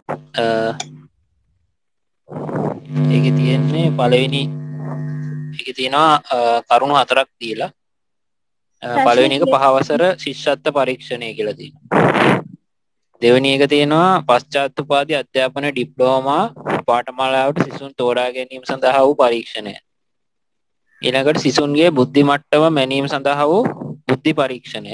ඒකේ තියෙන්නේ පළවෙනි ඒකේ තියෙනවා කරුණු හතරක් දීලා පළවෙනි එක පහවසර ශිෂ්‍යත්ව පරීක්ෂණය කියලා තියෙනවා. දෙවෙනි එක තියෙනවා පශ්චාත් උපාධි අධ්‍යාපන ඩිප්ලෝමා පාඨමාලාවට සිසුන් තෝරා ගැනීම සඳහා වූ පරීක්ෂණය. ඊළඟට සිසුන්ගේ බුද්ධි මට්ටම මැනීම සඳහා වූ බුද්ධි පරීක්ෂණය.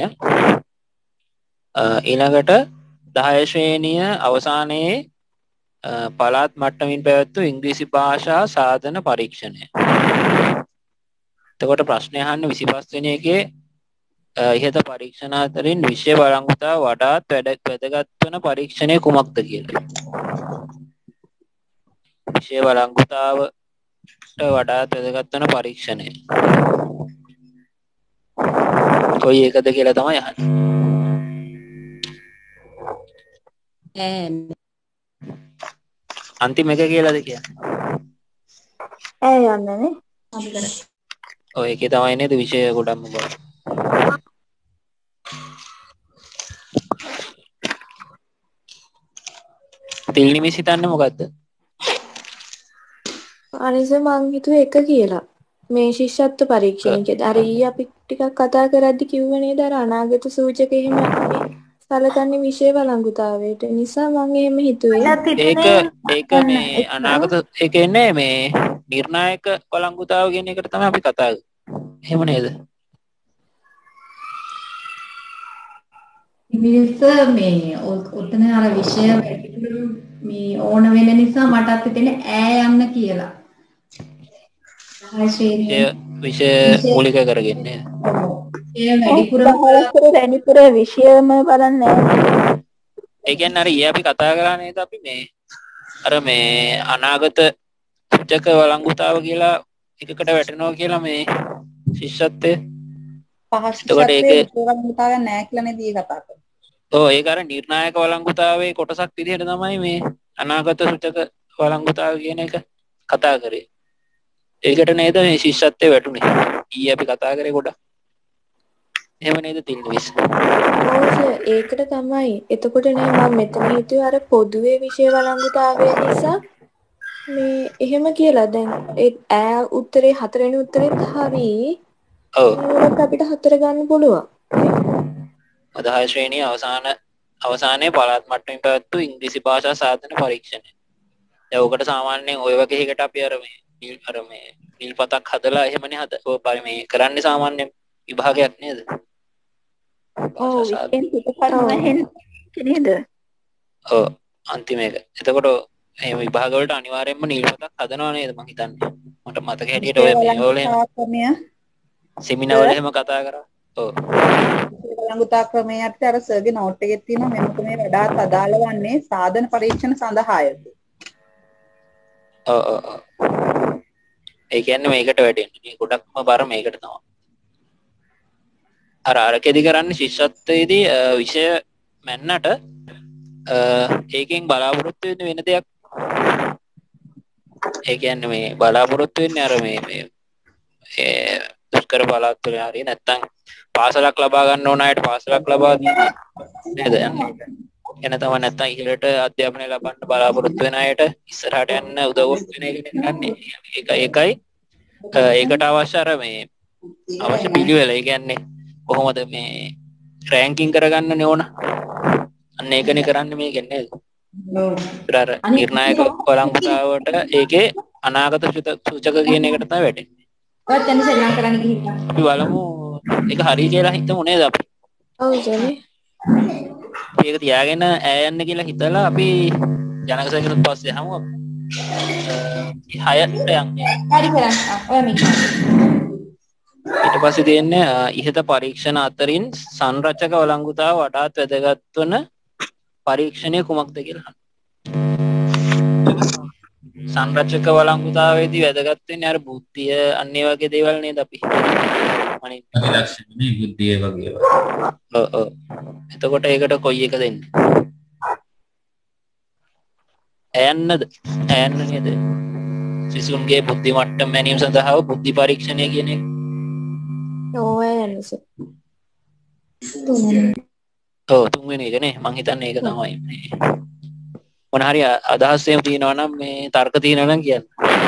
ඊළඟට 10 ශ්‍රේණිය අවසානයේ පළාත් මට්ටමින් පැවැත් වූ ඉංග්‍රීසි භාෂා සාධන පරීක්ෂණය. එතකොට ප්‍රශ්නය අහන්නේ 25 වෙනි එකේ ඉහත පරීක්ෂණ අතරින් විෂය බලංගොතාව වඩාත් වැදගත් වන පරීක්ෂණය කුමක්ද කියලා. විෂය බලංගොතාවට වඩාත් වැදගත් වන පරීක්ෂණය කොයි එකද කියලා තමයි අහන්නේ. අන්තිම එක කියලාද කියන්නේ? යන්නනේ. ඔය එකේ තමයි නේද විෂය ගොඩක්ම බල. තිල් නිමිස් හිතන්නේ මොකද්ද? අනිස මං හිතුවේ එක කියලා. මේ ශිෂ්‍යත්ව පරීක්ෂණය කියලා. අර ඊයේ අපි ටිකක් කතා කරද්දි කිව්ව නේද අර අනාගත සූචක එහෙම අපි සලකන්නේ විෂය වළංගුතාවයට. නිසා මං එහෙම හිතුවේ. ඒක මේ අනාගත ඒ කියන්නේ මේ නිර්ණායක වළංගුතාව කියන එකට තමයි අපි කතා කරන්නේ. එහෙම නේද? ඉතින් මේ ඔතන අර විෂය මේ ඕන වෙන නිසා මටත් හිතෙන්නේ ඈ යන්න කියලා. විෂය මූලික කරගෙන නේද? ඒ වැඩිපුරම වැඩිපුර විෂයම බලන්නේ නැහැ. ඒ කියන්නේ අර ඊයේ අපි කතා කරා නේද අපි මේ අර මේ අනාගත සූචක වළංගුතාව කියලා එකකට වැටෙනවා කියලා මේ ශිෂ්‍යත්වයේ පහ ශිෂ්‍යත්වයේ විෂය වළංගුතාවයක් නැහැ කියලා නේද ඊයේ කතා කරේ. ඔව් ඒක අර නිර්ණායක වළංගුතාවයේ කොටසක් විදිහට තමයි මේ අනාගත සූචක වළංගුතාව කියන එක කතා කරේ. ඒකට නේද මේ ශිෂ්‍යත්වයේ වැටුනේ. ඊයේ අපි කතා කරේ ගොඩක්. එහෙම නේද තිල්විස්? ඒකට තමයි. එතකොට නෑ මම මෙතන හිතුවේ අර පොදුවේ විෂය වළංගුතාවය නිසා මේ එහෙම කියලා දැන් ඒ ඈ උත්තරේ හතරවෙනි උත්තරෙත් හරි. ඔව්. ඒකට අපිට හතර ගන්න පුළුවන්. 10 ශ්‍රේණිය අවසානයේ පළාත් මට්ටමින් පැවැත්වූ ඉංග්‍රීසි භාෂා සාධන පරීක්ෂණය. දැන් ඔකට සාමාන්‍යයෙන් ওই වගේ එකකට අපි අර මේ නිල්පතක් හදලා එහෙමනේ මේ කරන්නේ සාමාන්‍ය විභාගයක් නේද? ඔව් විෂයෙන් පිටපත් නේද? ඔව් අන්තිම එක. එතකොට මේ විභාග වලට අනිවාර්යයෙන්ම නිල්පතක් හදනවා නේද මං හිතන්නේ. මට මතක හැටියට ඔය මේවල එහෙම සෙමිනාර් වල එහෙම කතා කරා. ඔව්. වළංගුතා ක්‍රමයට අර සර්ගේ නෝට් එකේ තියෙනවා මෙන්න මේ වඩාත් අදාළ වන්නේ සාධන පරීක්ෂණ සඳහාය. ඔව් ඔව් ඔව්. ඒ කියන්නේ මේකට වැටෙන්නේ. ගොඩක්ම බර මේකට තමයි. අරකෙදි කරන්නේ ශිෂ්‍යත්වයේදී විෂය මැන්නට ඒකෙන් බලාපොරොත්තු වෙන්න වෙන දෙයක්. ඒ කියන්නේ මේ බලාපොරොත්තු වෙන්නේ අර මේ දුෂ්කර පළාත් වල හරිය නැත්තම් පාසලක් ලබා ගන්න ඕන අයට පාසලක් ලබා දීලා නේද යන්නේ. එන තමයි නැත්තම් ඉහළට අධ්‍යාපනය ලබන්න බලාපොරොත්තු වෙන අයට ඉස්සරහට යන්න උදව් වෙන එක කරන්නේ. ඒකයි ඒකට අවශ්‍ය අර මේ අවශ්‍ය පිළිවෙල. ඒ කියන්නේ කොහොමද මේ රෑන්කින් කරගන්න ඕන. අන්න ඒකනේ කරන්නේ මේකෙන් නේද? ඔව්. නිර්ණායක වළංගුතාවට ඒකේ අනාගත සූචක කියන එකට තමයි වැටෙන්නේ. ඔයත් එන්න සෙල්ලම් කරන්න ගිහින්. අපි බලමු ඒක හරි කියලා හිතමු නේද අපි? ඔව් ජනේ. මේක තියාගෙන ඈ යන්න කියලා හිතලා අපි ජනකසයකට පස්සේ යමු. 6ට යන්නේ. හරි කරන්න. ඔය මේක. ඊට පස්සේ තියෙන්නේ ඉහත පරීක්ෂණ අතරින් සංරචක වළංගුතාව වඩාත් වැදගත් වන පරීක්ෂණය කුමක්ද කියලා. සංරචක වළංගුතාවේදී වැදගත් වෙන්නේ අර බුද්ධිය අන්නේ වගේ දේවල් නේද අපි අනිත් ලක්ෂණනේ බුද්ධිය වගේ. ඔව් ඔව්. එතකොට ඒකට කොයි එක දෙන්නේ? ඇයන්නද? ඇයන්න නේද? සිසුන්ගේ බුද්ධි මට්ටම මැනීම සඳහා බුද්ධි පරීක්ෂණය කියන එක. ඔව් ඇයන්නස. ඔව් තුන්වෙනි එක නේ මං හිතන්නේ ඒක තමයි. මොන හරි අදහස් එහෙම තියෙනවා නම් මේ තර්ක තියෙනවා නම් කියන්න.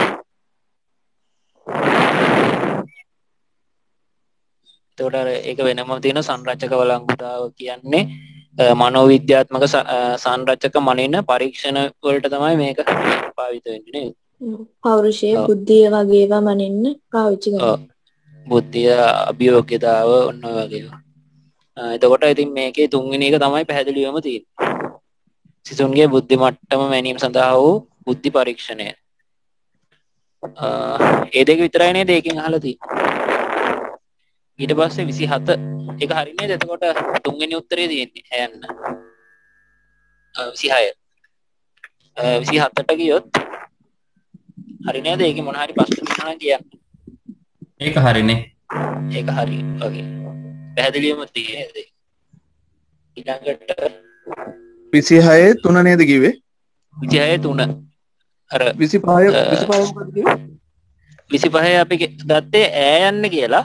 එතකොට අර ඒක වෙනම තියෙන සංරචක වළංගුතාව කියන්නේ මනෝවිද්‍යාත්මක සංරචක මනින පරීක්ෂණ වලට තමයි මේක පාවිච්චි වෙන්නේ නේද? පෞරුෂය ඔව්. බුද්ධිය වගේ ඒවා මනින්න පාවිච්චි කරනවා. ඔව්. බුද්ධිය අභියෝග්‍යතාව ඔන්න ඔය වගේ ඒවා. එතකොට ඉතින් මේකේ තුන්වෙනි එක තමයි පැහැදිලිවම තියෙන්නේ. සිසුන්ගේ බුද්ධි මට්ටම මැනීම සඳහා වූ බුද්ධි පරීක්ෂණය. ඒ දෙක විතරයි නේද ඒකෙන් අහලා තියෙන්නේ. ඊට පස්සේ 27 එක හරි නේද? එතකොට තුන්වෙනි උත්තරේ තියෙන්නේ හැයන්න. 26. 27ට ගියොත් හරි නේද? ඒකේ මොන හරි ප්‍රශ්න තියෙනවා නම් කියන්න. ඒක හරිනේ. ඒක හරි. වගේ. පැහැදිලිවම තියෙන්නේ. ඊළඟට 26 3 නේද කිව්වේ? 26 3. අර 25 මොකද කිව්වේ? 25 අපි ගත්තේ ඈ යන්න කියලා.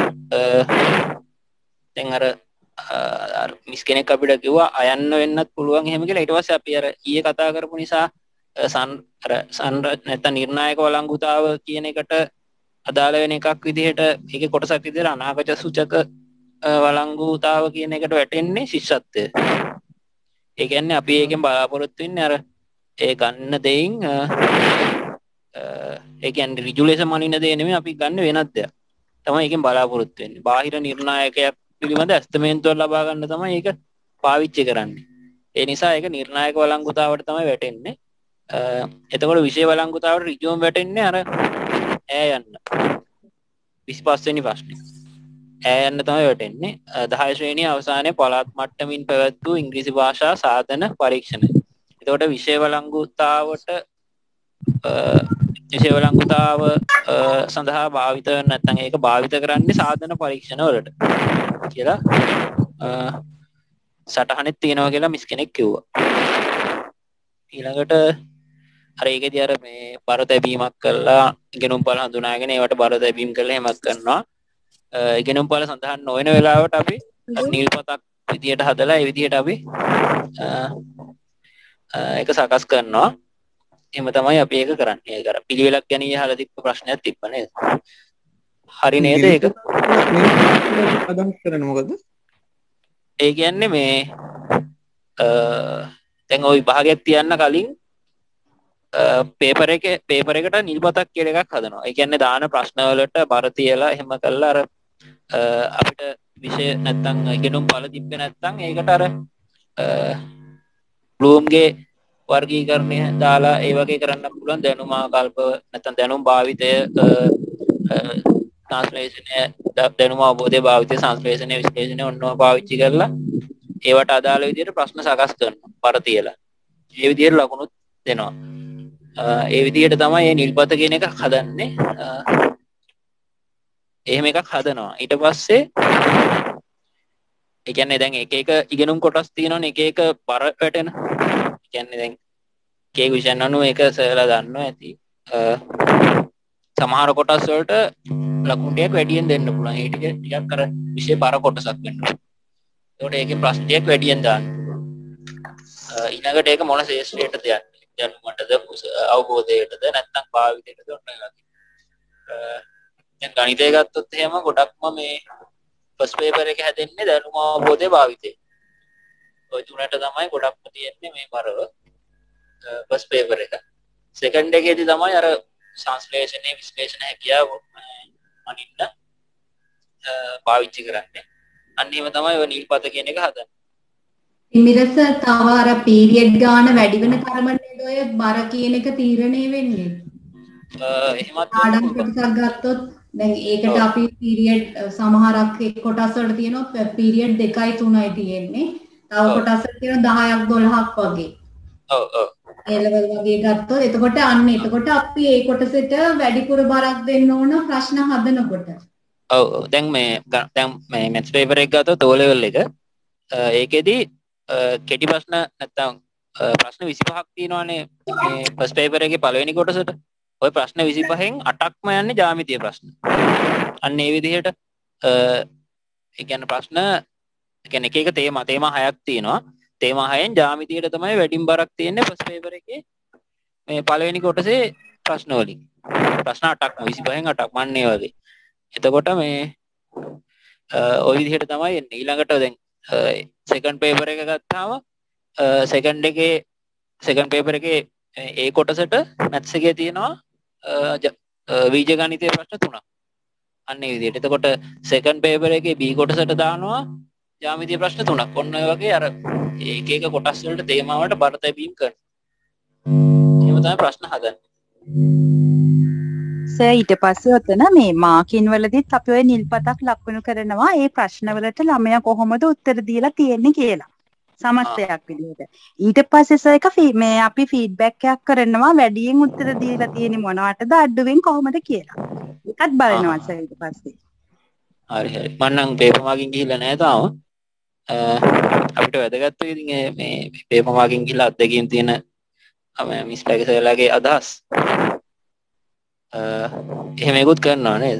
දැන් අර මිස් කෙනෙක් අපිට කිව්වා අයන්න වෙන්නත් පුළුවන් එහෙම කියලා. ඊට පස්සේ අපි අර ඊයේ කතා කරපු නිසා නැත්නම් නිර්ණායක වළංගුතාව කියන එකට අදාළ වෙන එකක් විදිහට ඒකේ කොටසක් විදිහට අනාගත සූචක වළංගුතාව කියන එකට වැටෙන්නේ ශිෂ්‍යත්වය. ඒ කියන්නේ අපි ඒකෙන් බලාපොරොත්තු වෙන්නේ අර ඒ ගන්න දෙයින් ඒ කියන්නේ ඍජු ලෙස මනින දේ නෙමෙයි අපි ගන්න වෙනත් දෙයක්. තමයි ඒකෙන් බලාපොරොත්තු වෙන්නේ. බාහිර නිර්ණායකයක් පිළිබඳ ඇස්තමේන්තුවක් ලබා ගන්න තමයි ඒක පාවිච්චි කරන්නේ. ඒ නිසා ඒක නිර්ණායක වළංගුතාවට තමයි වැටෙන්නේ. එතකොට විෂය වළංගුතාවට ඍජුවම වැටෙන්නේ අර ඈ යන්න. 25 වෙනි ප්‍රශ්නේ. ඈ යන්න තමයි වැටෙන්නේ. 10 ශ්‍රේණිය අවසානයේ පළාත් මට්ටමින් පැවැත් වූ ඉංග්‍රීසි භාෂා සාධන පරීක්ෂණ. එතකොට විෂය වළංගුතාවට විෂය වළංගුතාව සඳහා භාවිත නැත්නම් ඒක භාවිත කරන්නේ සාධන පරීක්ෂණ වලට කියලා සටහනෙත් තියෙනවා කියලා මිස් කෙනෙක් කිව්වා. ඊළඟට අර ඒකේදී අර මේ බර තැබීමක් කළා ඉගෙනුම් පළ හඳුනාගෙන ඒවට බර තැබීම් කළා එහෙමත් කරනවා. ඉගෙනුම් පළ සඳහන් නොවන වෙලාවට අපි නිල් පතක් විදියට හදලා ඒ විදියට අපි ඒක සකස් කරනවා. එහෙම තමයි අපි ඒක කරන්නේ. ඒක අර පිළිවෙලක් ගැන අහලා තිබ්බ ප්‍රශ්නයක් තිබ්බ නේද? හරි නේද ඒක? අදහස් කරන්නේ මොකද්ද? ඒ කියන්නේ මේ දැන් ওই විභාගයක් තියන්න කලින් පේපර් එකට නිල් පතක් කියලා එකක් හදනවා. ඒ කියන්නේ දාන ප්‍රශ්න වලට බර තියලා එහෙම කළා අර අපිට විෂය නැත්තම් ඉගෙනුම් පළ තිබ්බේ නැත්තම් ඒකට අර බ්ලූම්ගේ වර්ගීකරණය දාලා ඒ වගේ කරන්න පුළුවන් දැනුම ආකල්ප නැත්නම් දැනුම් භාවිතය ට්‍රාන්ස්ලේෂනය දැනුම අවබෝධය භාවිතය සංශ්ලේෂණය විශ්ලේෂණය ඔන්නෝ පාවිච්චි කරලා ඒවට අදාළ විදිහට ප්‍රශ්න සකස් කරනවා පර තියලා ඒ විදිහට ලකුණුත් දෙනවා ඒ විදිහට තමයි මේ නිල්පත කියන එක හදන්නේ එහෙම එකක් හදනවා ඊට පස්සේ ඒ කියන්නේ දැන් එක ඉගෙනුම් කොටස් තියෙනවනේ එක බර වැටෙන කියන්නේ දැන් කේක් විෂයන් අනුව ඒක සරලා ගන්නවා ඇති සමහර කොටස් වලට ලකුණු ටිකක් වැඩියෙන් දෙන්න පුළුවන් ඒ ටිකක් අර විෂය බර කොටසක් වෙනවා ඒකට ඒකේ ප්‍රශ්න ටිකක් වැඩියෙන් දාන්න ඊළඟට ඒක මොන ශේෂ්ත්‍රයටද යන්නේ දැනුමටද අවබෝධයටද නැත්නම් භාවිතයටද ඔන්න ඒ වගේ දැන් ගණිතය ගත්තොත් එහෙම ගොඩක්ම මේ ෆස්ට් පේපර් එක හැදෙන්නේ දැනුම අවබෝධය භාවිතය ඔය තුනට තමයි ගොඩක්ම තියෙන්නේ මේ බරව ෆස්ට් පේපර් එක සෙකන්ඩ් එකේදී තමයි අර සංශ්ලේෂණයේ විශ්ලේෂණ හැකියාව අනින්න පාවිච්චි කරන්නේ අන්න එහෙම තමයි ඔය නිල්පත කියන එක හදන්නේ මිරස තව අර පීරියඩ් ගාන වැඩි වෙන කර්මණේද ඔය බර කියන එක තීරණය වෙන්නේ එහෙමත් පාඩම් කොටසක් ගත්තොත් දැන් ඒකට අපි පීරියඩ් සමහරක් එක් කොටස් වල තියෙනවා පීරියඩ් 2යි 3යි තියෙන්නේ තව කොටස් වල තියෙනවා 10ක් 12ක් වගේ ඔව් ඔව් ඒ ලෙවල් වගේ ගත්තොත් එතකොට එතකොට අපි ඒ කොටසට වැඩිපුර බරක් දෙන්න ඕන ප්‍රශ්න හදනකොට ඔව් දැන් මේ මැත්ස් පේපර් එක ගත්තොත් O level එක ඒකෙදි කෙටි ප්‍රශ්න නැත්තම් ප්‍රශ්න 25ක් තියෙනවානේ මේ ෆස්ට් පේපර් එකේ පළවෙනි කොටසට ওই ප්‍රශ්න 25න් 8ක්ම යන්නේ ජ්‍යාමිතිය ප්‍රශ්න. අන්න ඒ විදිහට ඒ කියන්නේ ප්‍රශ්න ඒ කියන්නේ එක තේමා 6ක් තියෙනවා. තේමා 6න් ජ්‍යාමිතියට තමයි වැඩිම බරක් තියෙන්නේ ෆස්ට් පේපර් එකේ මේ පළවෙනි කොටසේ ප්‍රශ්න වලින්. ප්‍රශ්න 8ක්ම 25න් 8ක් මන්නේ වගේ. එතකොට මේ ওই විදිහට තමයි එන්නේ. ඊළඟට දැන් සෙකන්ඩ් පේපර් එක ගත්තාම සෙකන්ඩ් පේපර් එකේ ඒ කොටසට මැත්ස් එකේ තියෙනවා බීජ ගණිතයේ ප්‍රශ්න 3ක්. අන්න ඒ විදිහට. එතකොට සෙකන්ඩ් පේපර් එකේ B කොටසට දානවා ජ්‍යාමිතිය ප්‍රශ්න 3ක්. ඔන්න ඔය වගේ අර එක එක කොටස් වලට තේමා වලට බර තැබීම් කරනවා. එහෙම තමයි ප්‍රශ්න හදන්නේ. සර් ඊට පස්සේ ඔතන මේ මාකින් වලදීත් අපි ඔය නිල්පතක් ලකුණු කරනවා ඒ ප්‍රශ්න වලට ළමයා කොහොමද උත්තර දීලා තියෙන්නේ කියලා. සමස්තයක් විදිහට. ඊට පස්සේ සර් එක මේ අපි ෆීඩ්බැක් එකක් කරනවා වැඩියෙන් උත්තර දීලා තියෙන්නේ මොනවටද අඩුවෙන් කොහොමද කියලා. ඒකත් බලනවා සර් ඊට පස්සේ. හරි හරි. මම නම් පේපර් මාකින් ගිහිල්ලා නැහැ තාම. අපිට වැදගත් වෙයි ඉතින් මේ පේපර් මාකින් ගිහිල්ලා අත්දැකීම් තියෙන මිස් පැකසලාගේ අදහස්. එහෙම ඒකුත් කරනවා නේද?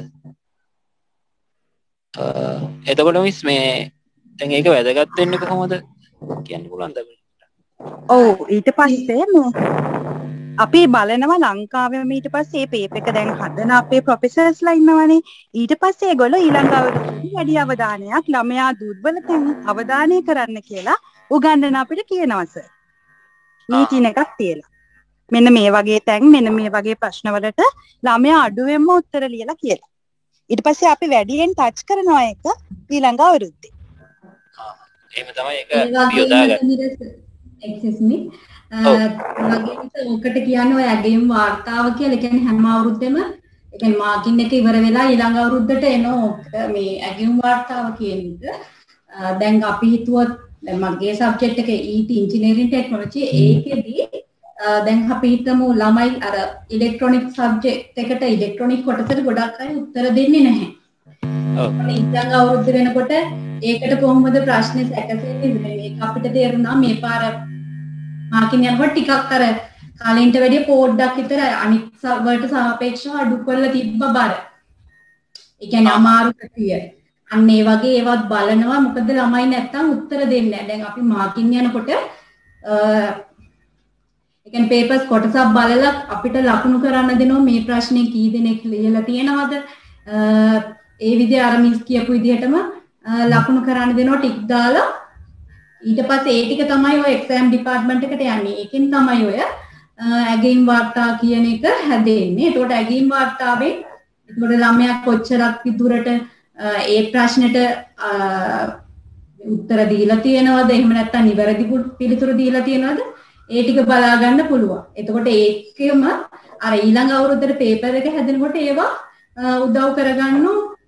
එතකොට මිස් මේ දැන් ඒක වැදගත් වෙන්නේ කොහොමද කියන්න පුළුවන්ද අපිට? ඔව් ඊට පස්සේ අපි බලනවා ලංකාවේ ඊට පස්සේ මේ පේපර් එක දැන් හදන අපේ ප්‍රොෆෙසර්ස්ලා ඉන්නවනේ ඊට පස්සේ ඒගොල්ලෝ ඊළඟ අවුරුද්දේ වැඩි අවධානයක් ළමයා දුර්වල තැන් අවධානය කරන්න කියලා උගන්වන අපිට කියනවා සර්. මීටින් එකක් තියලා. මෙන්න මේ වගේ තැන් මෙන්න මේ වගේ ප්‍රශ්න වලට ළමයා අඩුවෙන්ම උත්තර ලියලා කියලා. ඊට පස්සේ අපි වැඩියෙන් ටච් කරනවා ඒක ඊළඟ අවුරුද්දේ. එහෙම තමයි ඒක යොදාගන්නේ. excuse me ඔකට කියන්නේ ඔය ඇගීම් වාර්තාව කියලා. ඒ කියන්නේ හැම අවුරුද්දෙම ඒ කියන්නේ මාකින් එක ඉවර වෙලා ඊළඟ අවුරුද්දට එන මේ ඇගීම් වාර්තාව කියන එක. දැන් අපි හිතුවොත් දැන් මගේ සබ්ජෙක්ට් එක ET engineering technology ඒකෙදී දැන් අපි හිතමු ළමයි අර ඉලෙක්ට්‍රොනික සබ්ජෙක්ට් එකට ඉලෙක්ට්‍රොනික කොටසට ගොඩක් අය උත්තර දෙන්නේ නැහැ. ඔව්. ඊළඟ අවුරුද්ද වෙනකොට ඒකට කොහොමද ප්‍රශ්නේ සැකසෙන්නේ? මේක අපිට තේරුණා මේ පාර මාකින් යනකොට ටිකක් අර කාලෙන්ට වැඩිය පොඩ්ඩක් විතර අනිත් වලට සාපේක්ෂව අඩු කරලා තිබ්බ බර. ඒ කියන්නේ අමාරු කතිය. අන්න ඒ වගේ ඒවත් බලනවා මොකද ළමයි නැත්තම් උත්තර දෙන්නේ නැහැ. දැන් අපි මාකින් යනකොට ඒ කියන්නේ පේපර්ස් කොටසක් බලලා අපිට ලකුණු කරන්න දෙනවා මේ ප්‍රශ්නේ කී දෙනෙක් ලියලා තියෙනවද? ඒ විදිහ අර මිස් කියපු විදිහටම ලකුණු කරන්න දෙනවා ටික් දාලා ඊට පස්සේ ඒ ටික තමයි ඔය එක්සෑම් ඩිපාර්ට්මන්ට් එකට යන්නේ. ඒකෙන් තමයි ඔය ඇගීම් වාර්තා කියන එක හැදෙන්නේ. ඒකට ඇගීම් වාර්තාවෙන් ඒකට ළමයා කොච්චරක් විදුරට ඒ ප්‍රශ්නෙට උත්තර දීලා තියෙනවද? එහෙම නැත්නම් නිවැරදි පිළිතුරු දීලා තියෙනවද? ඒ ටික බලා ගන්න පුළුවන්. එතකොට ඒකෙම අර ඊළඟ අවුරුද්දේ පේපර් එක හැදෙනකොට ඒවා උදව් කරගන්න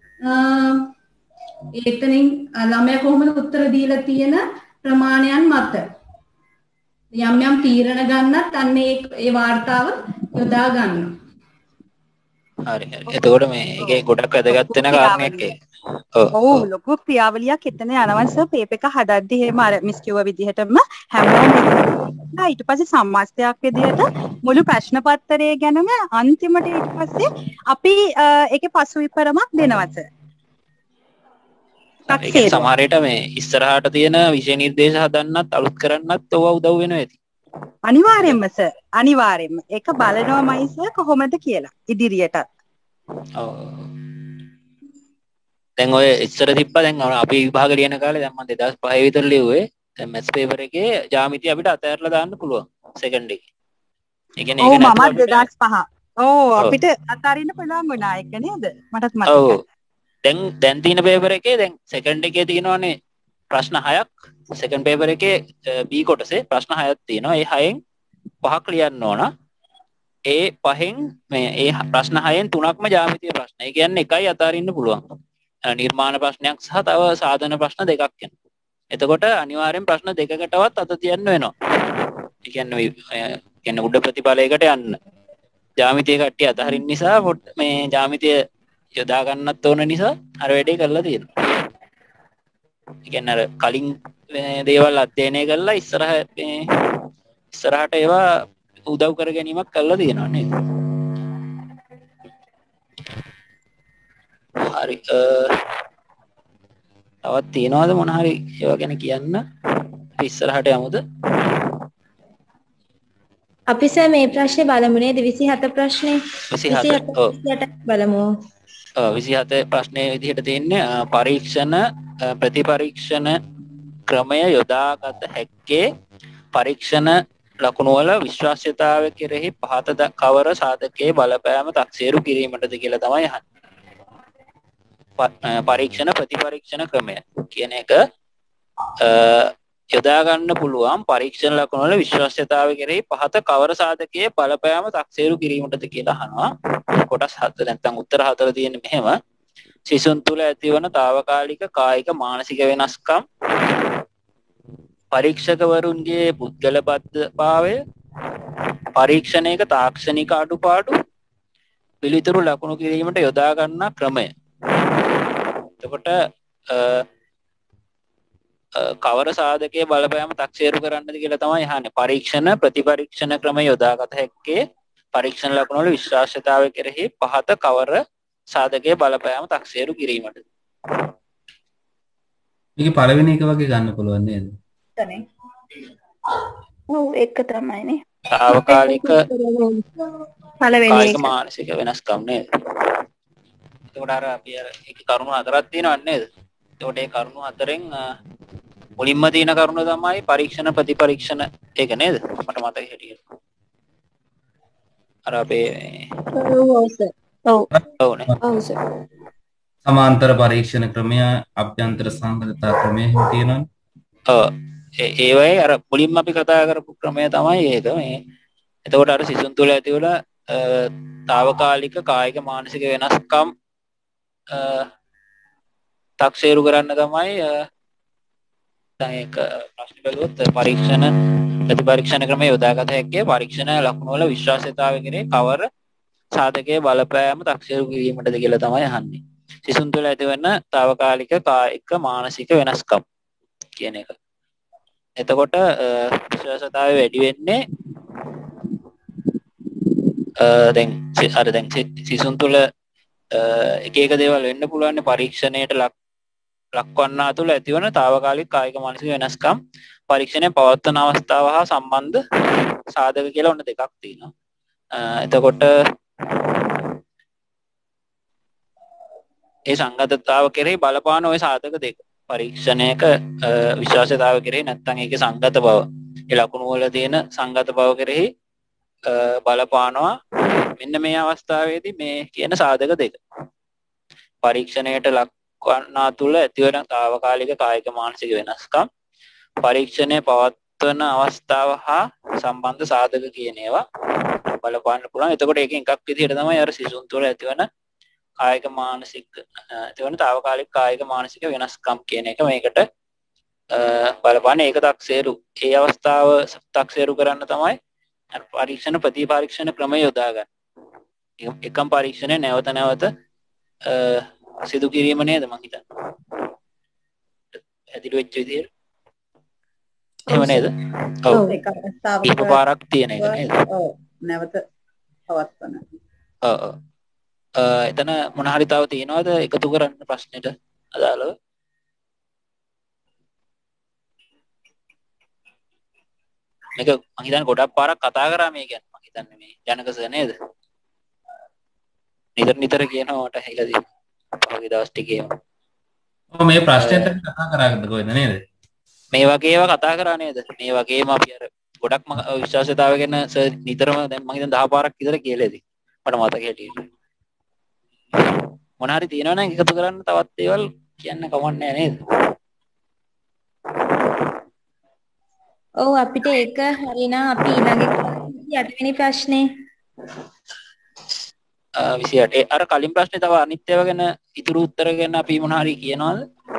එතනින් ළමයා කොහොමද උත්තර දීලා තියෙන ප්‍රමාණයන් මත යම් යම් තීරණ ගන්නත් අන්න ඒ වාර්තාව යොදා ගන්නවා. හරි හරි. එතකොට මේ ඒකේ ගොඩක් වැදගත් වෙන කාරණයක් ඒක. ඔව් ලොකු ක්‍රියාවලියක් එතන යනවා සර් පේපර් එක හදද්දි එහෙම අර මිස් කිව්ව විදිහටම හැමෝම ඊට පස්සේ සම්මස්තයක් විදිහට මුළු ප්‍රශ්න පත්‍රය ගැනම අන්තිමට ඊට පස්සේ අපි ඒකේ පසුවිපරමක් දෙනවා සර්. සමහර විට මේ ඉස්සරහට තියෙන විෂය නිර්දේශ හදන්නත් අලුත් කරන්නත් ඔව උදව් වෙනවා ඇති. අනිවාර්යෙන්ම සර් අනිවාර්යෙන්ම ඒක බලනවාමයි සර් කොහොමද කියලා ඉදිරියටත්. ඔව්. දැන් ඔය ඉස්සර තිබ්බා දැන් අපි විභාග ලියන කාලේ දැන් මම 2005 විතර ලිව්වේ. දැන් මැත්ස් පේපර් එකේ ජ්‍යාමිතිය අපිට අතහැරලා දාන්න පුළුවන් සෙකන්ඩ් එකේ. ඒ කියන්නේ ඒක නේද? ඔව් මම 2005. ඔව් අපිට අතාරින්න පුළුවන් වුණා ඒක නේද? මටත් මතකයි. ඔව්. දැන් තියෙන පේපර් එකේ දැන් සෙකන්ඩ් එකේ තියෙනවානේ ප්‍රශ්න 6ක්. සෙකන්ඩ් පේපර් එකේ B කොටසේ ප්‍රශ්න 6ක් තියෙනවා. ඒ 6න් 5ක් ලියන්න ඕන. ඒ 5න් මේ ඒ ප්‍රශ්න 6න් 3ක්ම ජ්‍යාමිතිය ප්‍රශ්න. ඒ කියන්නේ එකයි අතාරින්න පුළුවන්. නිර්මාණ ප්‍රශ්නයක් සහ තව සාධන ප්‍රශ්න දෙකක් යන. එතකොට අනිවාර්යෙන් ප්‍රශ්න දෙකකටවත් අත තියන්න වෙනවා. ඒ කියන්නේ උඩ ප්‍රතිඵලයකට යන්න. ජ්‍යාමිතිය කට්ටිය අතහරින්න නිසා මේ ජ්‍යාමිතිය යොදා ගන්නත් ඕන නිසා අර වැඩේ කරලා තියෙනවා. ඒ කියන්නේ අර කලින් දේවල් අධ්‍යයනය කරලා ඉස්සරහට ඒවා උදව් කර ගැනීමක් කරලා තියෙනවා නේද? හරි. තවත් තියනවාද මොන හරි ඒවා ගැන කියන්න? අපි ඉස්සරහට යමුද? අපි සර් මේ ප්‍රශ්නේ බලමු නේද? 27 ප්‍රශ්නේ. 27. ඔව්. 28 බලමු. 27 ප්‍රශ්නේ විදිහට තියෙන්නේ පරීක්ෂණ ප්‍රතිපරීක්ෂණ ක්‍රමය යොදාගත හැක්කේ පරීක්ෂණ ලකුණු වල විශ්වාස්‍යතාවය කෙරෙහි පහත කවර සාධකයේ බලපෑම තක්සේරු කිරීමටද කියලා තමයි අහන්නේ. පරීක්ෂණ ප්‍රතිපරීක්ෂණ ක්‍රමය කියන එක යොදා ගන්න පුළුවන් පරීක්ෂණ ලකුණු වල විශ්වාස්‍යතාවය කෙරෙහි පහත කවර සාධකයේ බලපෑම තක්සේරු කිරීමටද කියලා අහනවා. කොටස් 7 නැත්නම් උත්තර 4 තියෙන්නේ මෙහෙම. සිසුන් තුළ ඇතිවන తాවකාලික කායික මානසික වෙනස්කම්, පරීක්ෂකවරුන්ගේ පුද්ගලබද්ධභාවය, පරීක්ෂණයක තාක්ෂණික අඩුපාඩු, පිළිතුරු ලකුණු කිරීමට යොදා ගන්නා ක්‍රමය. එතකොට කවර සාධකයේ බලපෑම තක්සේරු කරන්නද කියලා තමයි අහන්නේ. පරීක්ෂණ ප්‍රතිපරීක්ෂණ ක්‍රම යොදාගත හැක්කේ පරීක්ෂණ ලකුණු වල විශ්වාස්‍යතාවය කෙරෙහි පහත කවර සාධකයේ බලපෑම තක්සේරු කිරීමටද? මේක පළවෙනි එක වගේ ගන්න පුළුවන් නේද? ඔව් එක තමයිනේ. తాවකාලික පළවෙනි කායික එක. මානසික වෙනස්කම් නේද? එතකොට අර අපි අර ඒක කරුණු හතරක් තියෙනව නේද? එතකොට ඒ කරුණු හතරෙන් මුලින්ම තියෙන කරුණ තමයි පරීක්ෂණ ප්‍රතිපරීක්ෂණ ඒක නේද? මට මතක හිටියේ. අර අපේ ඔව් සර්. ඔව්නේ. ඔව් සර්. සමාන්තර පරීක්ෂණ ක්‍රමය, අභ්‍යන්තර සංගතතා ක්‍රමය එහෙම තියෙනවනේ. ඔව්. ඒ වගේ අර මුලින්ම අපි කතා කරපු ක්‍රමය තමයි ඒක. මේ එතකොට අර සිසුන් තුළ ඇතිවන తాවකාලික කායික මානසික වෙනස්කම් තක්සේරු කරන්න තමයි දැන් ඒක ප්‍රශ්න බැලුවොත් පරීක්ෂණ ප්‍රතිපරීක්ෂණ ක්‍රමය යොදාගත හැක්කේ පරීක්ෂණ ලකුණු වල විශ්වාස්‍යතාවය කෙරේ කවර සාධකයේ බලපෑම තක්සේරු කිරීමටද කියලා තමයි අහන්නේ. සිසුන් තුළ ඇතිවන తాවකාලික කායික මානසික වෙනස්කම් කියන එක. එතකොට විශ්වාසතාවය වැඩි වෙන්නේ දැන් සිසුන් තුළ එක එක දේවල් වෙන්න පුළුවන් පරීක්ෂණයට ලක්වන්නා තුළ ඇතිවන తాවකාලික කායික මානසික වෙනස්කම් පරීක්ෂණය පවත්වන අවස්ථාව හා සම්බන්ධ සාධක කියලා ඔන්න දෙකක් තියෙනවා. එතකොට ඒ සංගතතාව කෙරෙහි බලපාන ওই සාධක දෙක පරීක්ෂණයක විශ්වාසතාව කෙරෙහි නැත්නම් ඒකේ සංගත බව ඒ ලකුණු වල තියෙන සංගත බව කෙරෙහි බලපානවා. මෙන්න මේ අවස්ථාවේදී මේ කියන සාධක දෙක පරීක්ෂණයට ලක්වන්නා තුළ ඇතිවන తాවකාලික කායික මානසික වෙනස්කම් පරීක්ෂණය පවත්වන අවස්ථාව හා සම්බන්ධ සාධක කියන ඒවා බලපාන්න පුළුවන්. එතකොට ඒකෙන් එකක් විදිහට තමයි අර සිසුන් තුළ ඇතිවන කායික මානසික ඇතිවන తాවකාලික කායික මානසික වෙනස්කම් කියන එක මේකට බලපාන්නේ. ඒක තක්සේරු ඒ අවස්ථාව තක්සේරු කරන්න තමයි පරීක්ෂණ ප්‍රතිපරීක්ෂණ ක්‍රමය යොදා ගන්න. එකම පරීක්ෂණය නැවත නැවත සිදු කිරීම නේද මං හිතන්නේ. ඇදිලි වෙච්ච විදියට. එහෙම නේද? ඔව්. ඒක අවස්ථාවක කීප පාරක් තියෙන එක නේද? ඔව් නැවත පවත්වන. ඔව්. එතන මොන හරි තව තියෙනවද එකතු කරන්න ප්‍රශ්නෙට අදාළව? මේක මං හිතන්නේ ගොඩක් පාරක් කතා කරා මේ ගැන. මං හිතන්නේ මේ ජනක සර් නේද? නිතර කියනවා මට හිලදී. පහුගිය දවස් ටිකේම. ඔව් මේ ප්‍රශ්නෙත් අපි කතා කරාද කොහෙද නේද? මේ වගේ ඒවා කතා කරා නේද? මේ වගේම අපි අර ගොඩක්ම විශ්වාසතාවය ගැන සර් නිතරම දැන් මං හිතන්නේ 10 පාරක් විතර කියලා ඇති. මට මතක හිටියේ. මොන හරි තියෙනවා නම් එකතු කරන්න තවත් දේවල් කියන්න කමක් නැහැ නේද? ඔව් අපිට ඒක හරිනම් අපි ඊළඟ 28 වෙනි ප්‍රශ්නේ 28 අර කලින් ප්‍රශ්නේ තව අනිත් ඒවා ගැන ඉතුරු උත්තර ගැන අපි මොන හරි කියනවද?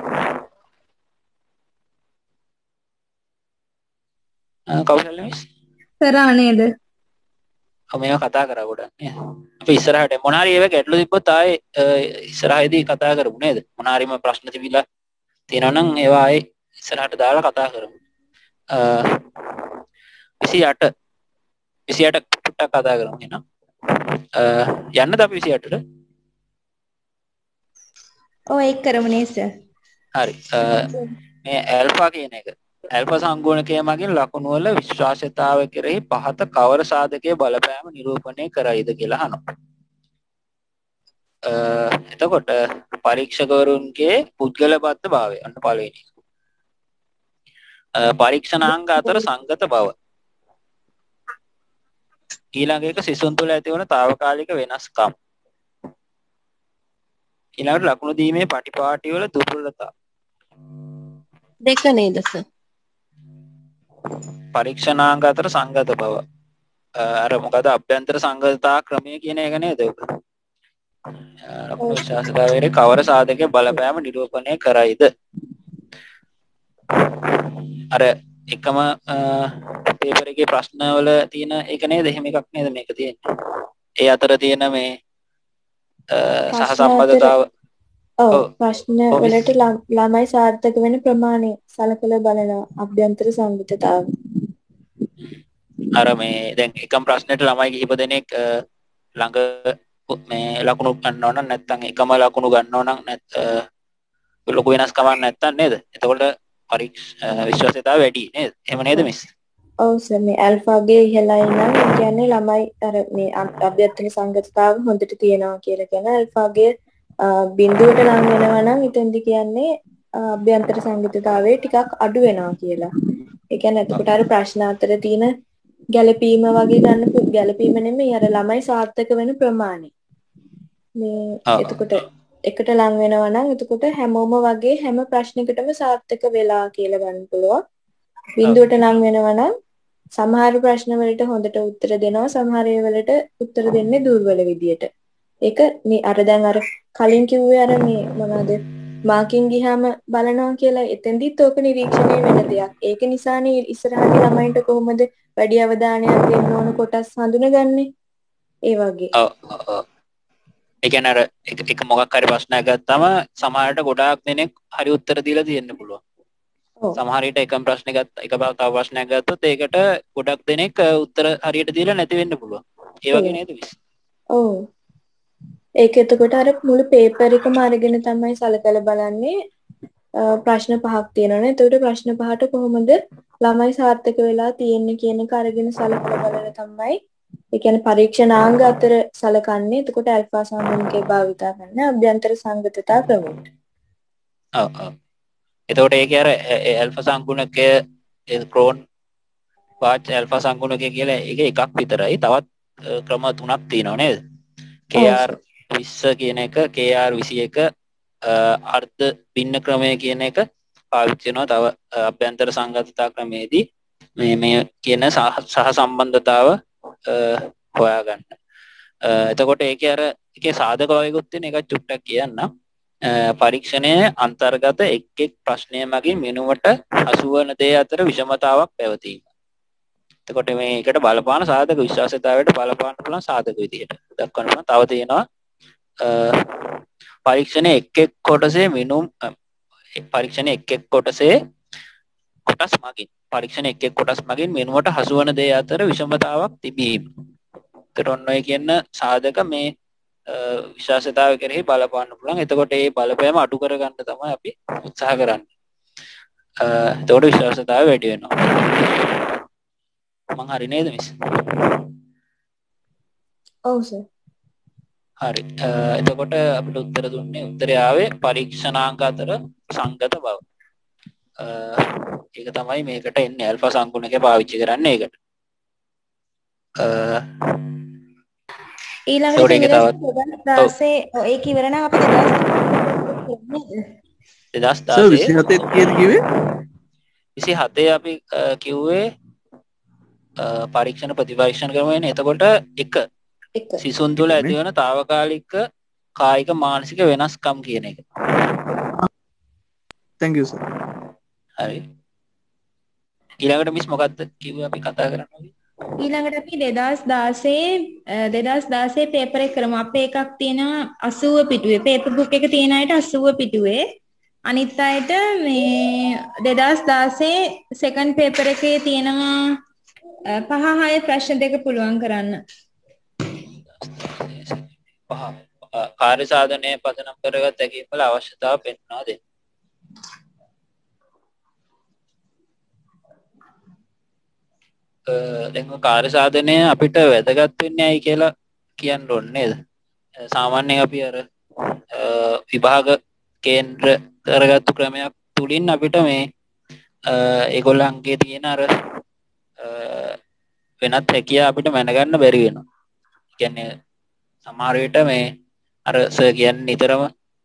කවුරුහරි මිස් කරා නේද? මේවා කතා කරා ගොඩක් නේද? අපි ඉස්සරහට මොන හරි ඒවා ගැටලු තිබ්බොත් ආයේ ඉස්සරහදී කතා කරමු නේද? මොන හරිම ප්‍රශ්න තිබිලා තියෙනවා නම් ඒවා ආයේ ඉස්සරහට දාලා කතා කරමු. 28 පුට්ටක් කතා කරමු එහෙනම්. යන්නද අපි 28ට? ඔව් ඒක කරමු නේ සර්. හරි. මේ ඇල්ෆා කියන එක ඇල්ෆා සංගුණකය මගින් ලකුණු වල විශ්වාසතාවය කෙරෙහි පහත කවර සාධකයේ බලපෑම නිරූපණය කරයිද කියලා අහනවා. එතකොට පරීක්ෂකවරුන්ගේ පුද්ගලබද්ධ භාවය අන්න පළවෙනි. පරීක්ෂණාංග අතර සංගත බව. ඊළඟ එක සිසුන් තුළ ඇතිවන తాවකාලික වෙනස්කම්. ඊළඟට ලකුණු දීමේ පටිපාටිවල දුර්වලතා. දෙක නේද සර්? පරීක්ෂණාංග අතර සංගත බව. අර මොකද අභ්‍යන්තර සංගතතා ක්‍රමය කියන එක නේද? ලකුණු විශ්වාසතාවයේ කවර සාධකයේ බලපෑම නිරූපණය කරයිද? අර එකම පේපර් එකේ ප්‍රශ්නවල තියෙන එක නේද? එහෙම එකක් නේද මේක තියෙන්නේ? ඒ අතර තියෙන මේ සහසම්බන්ධතාව. ඔව් ප්‍රශ්න වලට ළමයි සාර්ථක වෙන ප්‍රමාණය සලකලා බලන අභ්‍යන්තර සංගතතාව. අර මේ දැන් එකම ප්‍රශ්නෙට ළමයි කිහිප දෙනෙක් ළඟ මේ ලකුණු ගන්නව නම් නැත්නම් එකම ලකුණු ගන්නව නම් ලොකු වෙනස්කමක් නැත්තම් නේද? එතකොට විශ්වාසතාව වැඩි නේද? එහෙම නේද මිස්? ඔව් සර් මේ ඇල්ෆාගේ ඉහළයි නම් ඒ කියන්නේ ළමයි අර මේ අභ්‍යන්තර සංගතතාව හොඳට තියෙනවා කියලා කියන ඇල්ෆාගේ බිඳුවට ලං වෙනවා නම් ඉතින්දි කියන්නේ අභ්‍යන්තර සංගතතාවය ටිකක් අඩු වෙනවා කියලා. ඒ කියන්නේ එතකොට අර ප්‍රශ්න අතර තියෙන ගැළපීම වගේ ගන්න ගැළපීම නෙමෙයි අර ළමයි සාර්ථක වෙන ප්‍රමාණය. මේ එතකොට එකට ලං වෙනවා නම් එතකොට හැමෝම වගේ හැම ප්‍රශ්නයකටම සාර්ථක වෙලා කියලා ගන්න පුළුවන්. බිඳුවට ලං වෙනවා නම් සමහර ප්‍රශ්න වලට හොඳට උත්තර දෙනවා සමහර ඒවාට උත්තර දෙන්නේ දුර්වල විදියට. ඒක අර දැන් අර කලින් කිව්වේ අර මේ මොනවද මාකින් ගියාම බලනවා කියලා එතෙන්දිත් ඕක නිරීක්ෂණය වෙන දෙයක්. ඒක නිසානේ ඉස්සරහට ළමයින්ට කොහොමද වැඩි අවධානයක් දෙන්න ඕන කොටස් හඳුනගන්නේ. ඒ වගේ. ඔව්. ඒ කියන්නේ අර එක මොකක් හරි ප්‍රශ්නයක් ගත්තාම සමහරට ගොඩාක් දෙනෙක් හරි උත්තර දීලා තියෙන්න පුළුවන්. සමහර විට එකම ප්‍රශ්නයක් තව ප්‍රශ්නයක් ගත්තොත් ඒකට ගොඩක් දෙනෙක් උත්තර හරියට දීලා නැති වෙන්න පුළුවන්. ඒ වගේ නේද මිස්? ඔව්. ඒක එතකොට අර මුළු පේපර් එකම අරගෙන තමයි සලකලා බලන්නේ. ප්‍රශ්න 5ක් තියෙනවනේ. එතකොට ප්‍රශ්න 5ට කොහොමද ළමයි සාර්ථක වෙලා තියෙන්නේ කියන එක අරගෙන සලකලා බලන තමයි. ඒ කියන්නේ පරීක්ෂණාංග අතර සලකන්නේ. එතකොට ඇල්ෆා සංගණකය භාවිතා කරන අභ්‍යන්තර සංගතතා ක්‍රමයට. ඔව්. එතකොට ඒකේ අර ඇල්ෆා සංගුණකය ක්‍රෝන් වාච් ඇල්ෆා සංගුණකය කියලා ඒක එකක් විතරයි. තවත් ක්‍රම 3ක් තියෙනවා නේද? KR 20 කියන එක, KR 21 අර්ධ භින්න ක්‍රමය කියන එක පාවිච්චි කරනවා. තව අභ්‍යන්තර සංගතතා ක්‍රමයේදී මේ කියන සහ සම්බන්ධතාව හොයාගන්න. එතකොට ඒකේ අර ඒකේ සාධක වගේකුත් තියෙන එක චුට්ටක් කියන්න. පරීක්ෂණයේ අන්තර්ගත එක් ප්‍රශ්නය මගින් මෙනුවට හසුවන දේ අතර විෂමතාවක් පැවතීම. එතකොට මේකට බලපාන සාධක විශ්වාසතාවයට බලපාන්න පුළුවන් සාධක විදිහට දක්වන්න පුළුවන්. තව තියෙනවා පරීක්ෂණයේ එක් කොටසේ මෙනුම් පරීක්ෂණයේ එක් කොටසේ කොටස් මගින් පරීක්ෂණයේ එක් කොටස් මගින් මෙනුවට හසුවන දේ අතර විෂමතාවක් තිබීම. එතකොට ඔන්න ඔය කියන සාධක මේ විශ්වාසතාවය කෙරෙහි බලපාන්න පුළුවන්. එතකොට මේ බලපෑම අඩු කරගන්න තමයි අපි උත්සාහ කරන්නේ. එතකොට විශ්වාසතාවය වැඩි වෙනවා. මං හරි නේද මිස්? ඔව් සර්. හරි. එතකොට අපිට උත්තර දුන්නේ උත්තරය ආවේ පරීක්ෂණාංග අතර සංගත බව. ඒක තමයි මේකට එන්නේ ඇල්ෆා සංගුණකය පාවිච්චි කරන්නේ ඒකට. ඊළඟට 2016 ඒක ඉවර නම් අපි 2017 කියන කිව්වේ 27 අපි කිව්වේ පරීක්ෂණ ප්‍රතිපරීක්ෂණ ක්‍රමයනේ. එතකොට එක සිසුන් තුළ ඇතිවන తాවකාලික කායික මානසික වෙනස්කම් කියන එක. thank you sir. හරි. ඊළඟට මිස් මොකද්ද කිව්වේ අපි කතා කරන්නේ? ඊළඟට අපි 2016 පේපර් එක කරමු. අපේ එකක් තියෙනවා 80 පිටුවේ. පේපර් බුක් එක තියෙන අයට 80 පිටුවේ. අනිත් අයට මේ 2016 සෙකන්ඩ් පේපර් එකේ තියෙනවා 5-6 ප්‍රශ්න දෙක පුළුවන් කරන්න. කාර්ය සාධනයේ පදනම් කරගත් හැකියි වල අවශ්‍යතාව පෙන්වා දෙන්න. දැන් කාර්ය සාධනය අපිට වැදගත් වෙන්නේ ඇයි කියලා කියන්න ඕනේ නේද? සාමාන්‍යයෙන් අපි අර විභාග කේන්ද්‍ර කරගත්තු ක්‍රමයක් තුලින් අපිට මේ ඒගොල්ලන්ගේ තියෙන අර වෙනත් හැකියාව අපිට මැනගන්න බැරි වෙනවා. කියන්නේ සමහර විට මේ අර සර් කියන්නේ නිතරම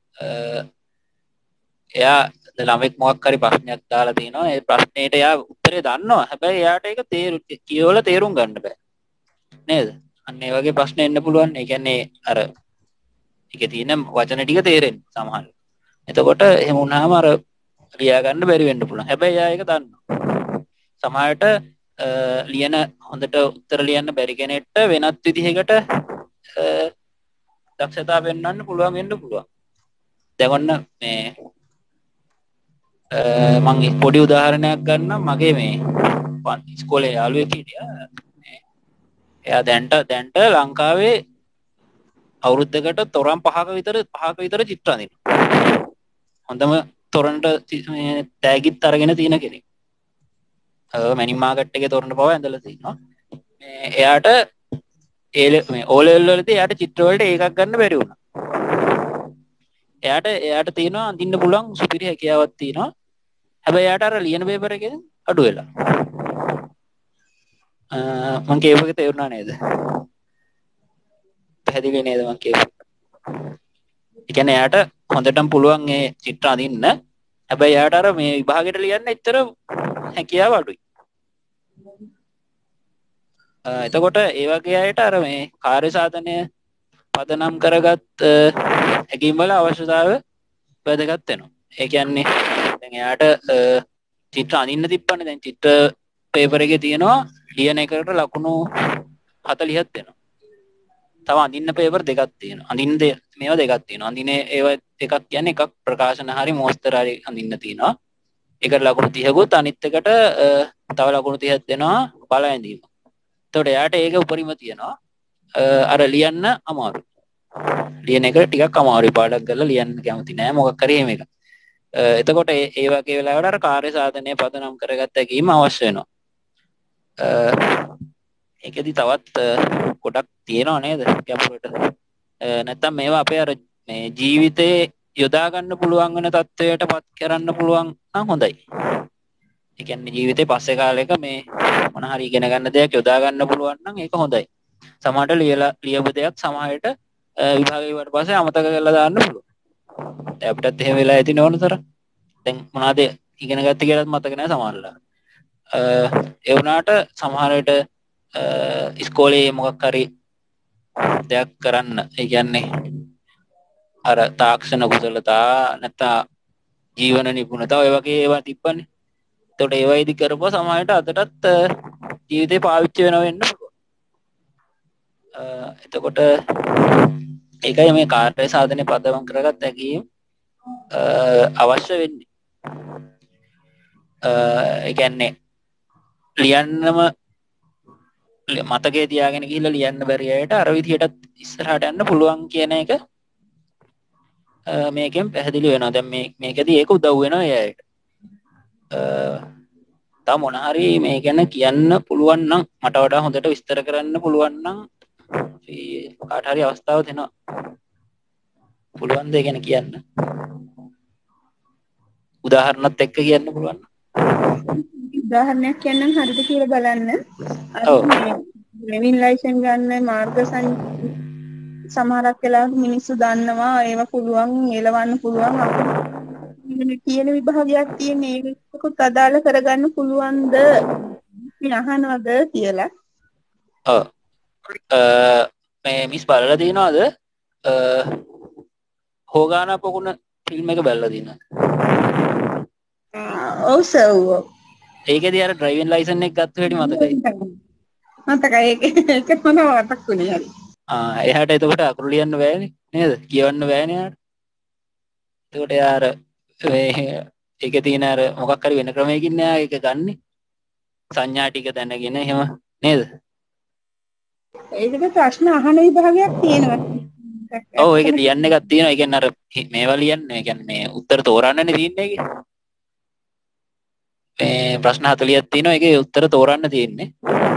එයා ළමෙක් මොකක් හරි ප්‍රශ්නයක් දාලා තිනවා. ඒ ප්‍රශ්නෙට එයා උත්තරේ දන්නවා. හැබැයි එයාට ඒක කියවලා තේරුම් ගන්න බෑ. නේද? අන්න ඒ වගේ ප්‍රශ්න එන්න පුළුවන්. ඒ කියන්නේ අර ඒකේ තියෙන වචන ටික තේරෙන්නේ සමහර. එතකොට එහෙම වුණාම අර ලියා ගන්න බැරි වෙන්න පුළුවන්. හැබැයි එයා ඒක දන්නවා. සමහරට ලියන හොඳට උත්තර ලියන්න බැරි කෙනෙක්ට වෙනත් විදිහකට දක්ෂතාව පෙන්වන්න පුළුවන් වෙන්න පුළුවන්. දැන් ඔන්න මේ මම පොඩි උදාහරණයක් ගන්නම්. මගේ මේ ඉස්කෝලේ යාළුවෙක් හිටියා. එයා දැන්ට ලංකාවේ අවුරුද්දකට තොරන් 5ක විතර චිත්‍ර අඳිනවා. හොඳම තොරණට තෑගිත් අරගෙන තියෙන කෙනෙක්. මැනින් මාකට් එකේ තොරණ පව ඇඳලා තිනවා. මේ එයාට මේ ඕ ලෙවල් වලදී එයාට චිත්‍ර වලට ඒකක් ගන්න බැරි වුණා. එයාට තියෙනවා අඳින්න පුළුවන් සුපිරි හැකියාවක් තියෙනවා. හැබැයි එයාට අර ලියන පේපර් එකෙන් අඩු වෙලා. මං කියපුවක තේරුණා නේද? පැහැදිලි නේද මං කියපුවා? ඒ කියන්නේ එයාට හොඳටම පුළුවන් ඒ චිත්‍ර අඳින්න. හැබැයි එයාට අර මේ විභාගෙට ලියන්න ඇත්තට හැකියාව අඩුයි. එතකොට ඒ වගේ අයට අර මේ කාර්ය සාධනය පදනම් කරගත් හැකියාව වල අවශ්‍යතාවය වැදගත් වෙනවා. ඒ කියන්නේ දැන් එයාට චිත්‍ර අඳින්න තිබ්බනේ. දැන් චිත්‍ර පේපර් එකේ තියෙනවා ලියන එකට ලකුණු 40ක් දෙනවා. තව අඳින්න පේපර් දෙකක් තියෙනවා. අඳින්න මේවා දෙකක් තියෙනවා. අඳින්නේ ඒවා එකක් කියන්නේ එකක් ප්‍රකාශන හරි මෝස්තර හරි අඳින්න තියෙනවා. එකට ලකුණු 30කුත් අනිත් එකට තව ලකුණු 30ක් දෙනවා බල ඇඳීම. එතකොට එයාට ඒක උපරිම තියෙනවා. අර ලියන්න අමාරුයි. ලියන එක ටිකක් අමාරුයි. පාඩක් කරලා ලියන්න කැමති නෑ මොකක් හරි එහෙම එකක්. එතකොට ඒ වගේ වෙලාවට අර කාර්ය සාධනය පදනම් කරගත්ත හැකීම අවශ්‍ය වෙනවා. ඒකෙදි තවත් ගොඩක් තියෙනවා නේද ගැඹුරට. නැත්තම් මේවා අපේ අර මේ ජීවිතේ යොදා ගන්න පුළුවන් වෙන තත්වයට පත් කරන්න පුළුවන් නම් හොඳයි. ඒ කියන්නේ ජීවිතේ පස්සේ කාලෙක මේ මොන හරි ඉගෙන ගන්න දෙයක් යොදා ගන්න පුළුවන් නම් ඒක හොඳයි. සමහරට ලියපු දෙයක් සමහරට විභාගය ඉවරට පස්සේ අමතක කරලා දාන්න පුළුවන්. දැන් අපිටත් එහෙම වෙලා ඇති නෝනතර. දැන් මොනවද ඉගෙන ගත්තේ කියලාත් මතක නැහැ සමහරලා. ඒ වුණාට සමහර විට ඉස්කෝලේ මොකක් හරි දෙයක් කරන්න ඒ කියන්නේ අර තාක්ෂණ කුසලතා නැත්නම් ජීවන නිපුණතා ඔය වගේ ඒවා තිබ්බනේ. එතකොට ඒවා ඉදි කරපුවා සමහර විට අදටත් ජීවිතේ පාවිච්චි වෙනව වෙන්න පුළුවන්. එතකොට ඒකයි මේ කාර්ය සාධනය පදනම් කරගත්ත හැකීම අවශ්‍ය වෙන්නේ. ඒ කියන්නේ ලියන්නම මතකයේ තියාගෙන ගිහිල්ලා ලියන්න බැරි අයට අර විදිහටත් ඉස්සරහට යන්න පුළුවන් කියන එක මේකෙන් පැහැදිලි වෙනවා. දැන් මේකදී ඒක උදව් වෙනවා ඒ අයට. තව මොන හරි මේ ගැන කියන්න පුළුවන් නම් මට වඩා හොඳට විස්තර කරන්න පුළුවන් නම් කාට හරි අවස්ථාව දෙනවා. පුළුවන් දෙයක් ගැන කියන්න. උදාහරණත් එක්ක කියන්න පුළුවන්. උදාහරණයක් කියන්නම් හරිද කියලා බලන්න. ඩ්‍රයිවිං ලයිසන් ගන්න මාර්ග සමහරක් වෙලාවට මිනිස්සු දන්නවා ඒව පුළුවන් එලවන්න පුළුවන් අපිට කියන විභාගයක් තියෙන ඒකත් අදාළ කරගන්න පුළුවන්ද අහනවද කියලා. ඔව්. මේ මිස් බලලා දිනවද? හොගානා පොකුණ ෆිල්ම් එක බලලා දිනවද? ඔව් සර්. ඒකේදී අර ඩ්‍රයිවිං ලයිසන් එක ගත්ත හැටි මතකයි. මතකයි ඒක මම මතක් වුණේ හරි. එයාට එතකොට අකුරු ලියන්න බෑනේ නේද? කියවන්න බෑනේ එයාට. එතකොට එයා අර ඒකේ තියෙන අර මොකක් හරි වෙන ක්‍රමයකින් නෑ ඒක ගන්නෙ. සංඥා ටික දැනගෙන එහෙම නේද? ඒකට ප්‍රශ්න අහන විභාගයක් තියෙනවා. ඔව් ඒක ලියන්න එකක් තියෙනවා. ඒ කියන්නේ අර මේවා ලියන්න. ඒ කියන්නේ මේ උත්තර තෝරන්නනේ තියෙන්නේ ඒකේ. මේ ප්‍රශ්න 40ක් තියෙනවා. ඒකේ උත්තර තෝරන්න තියෙන්නේ.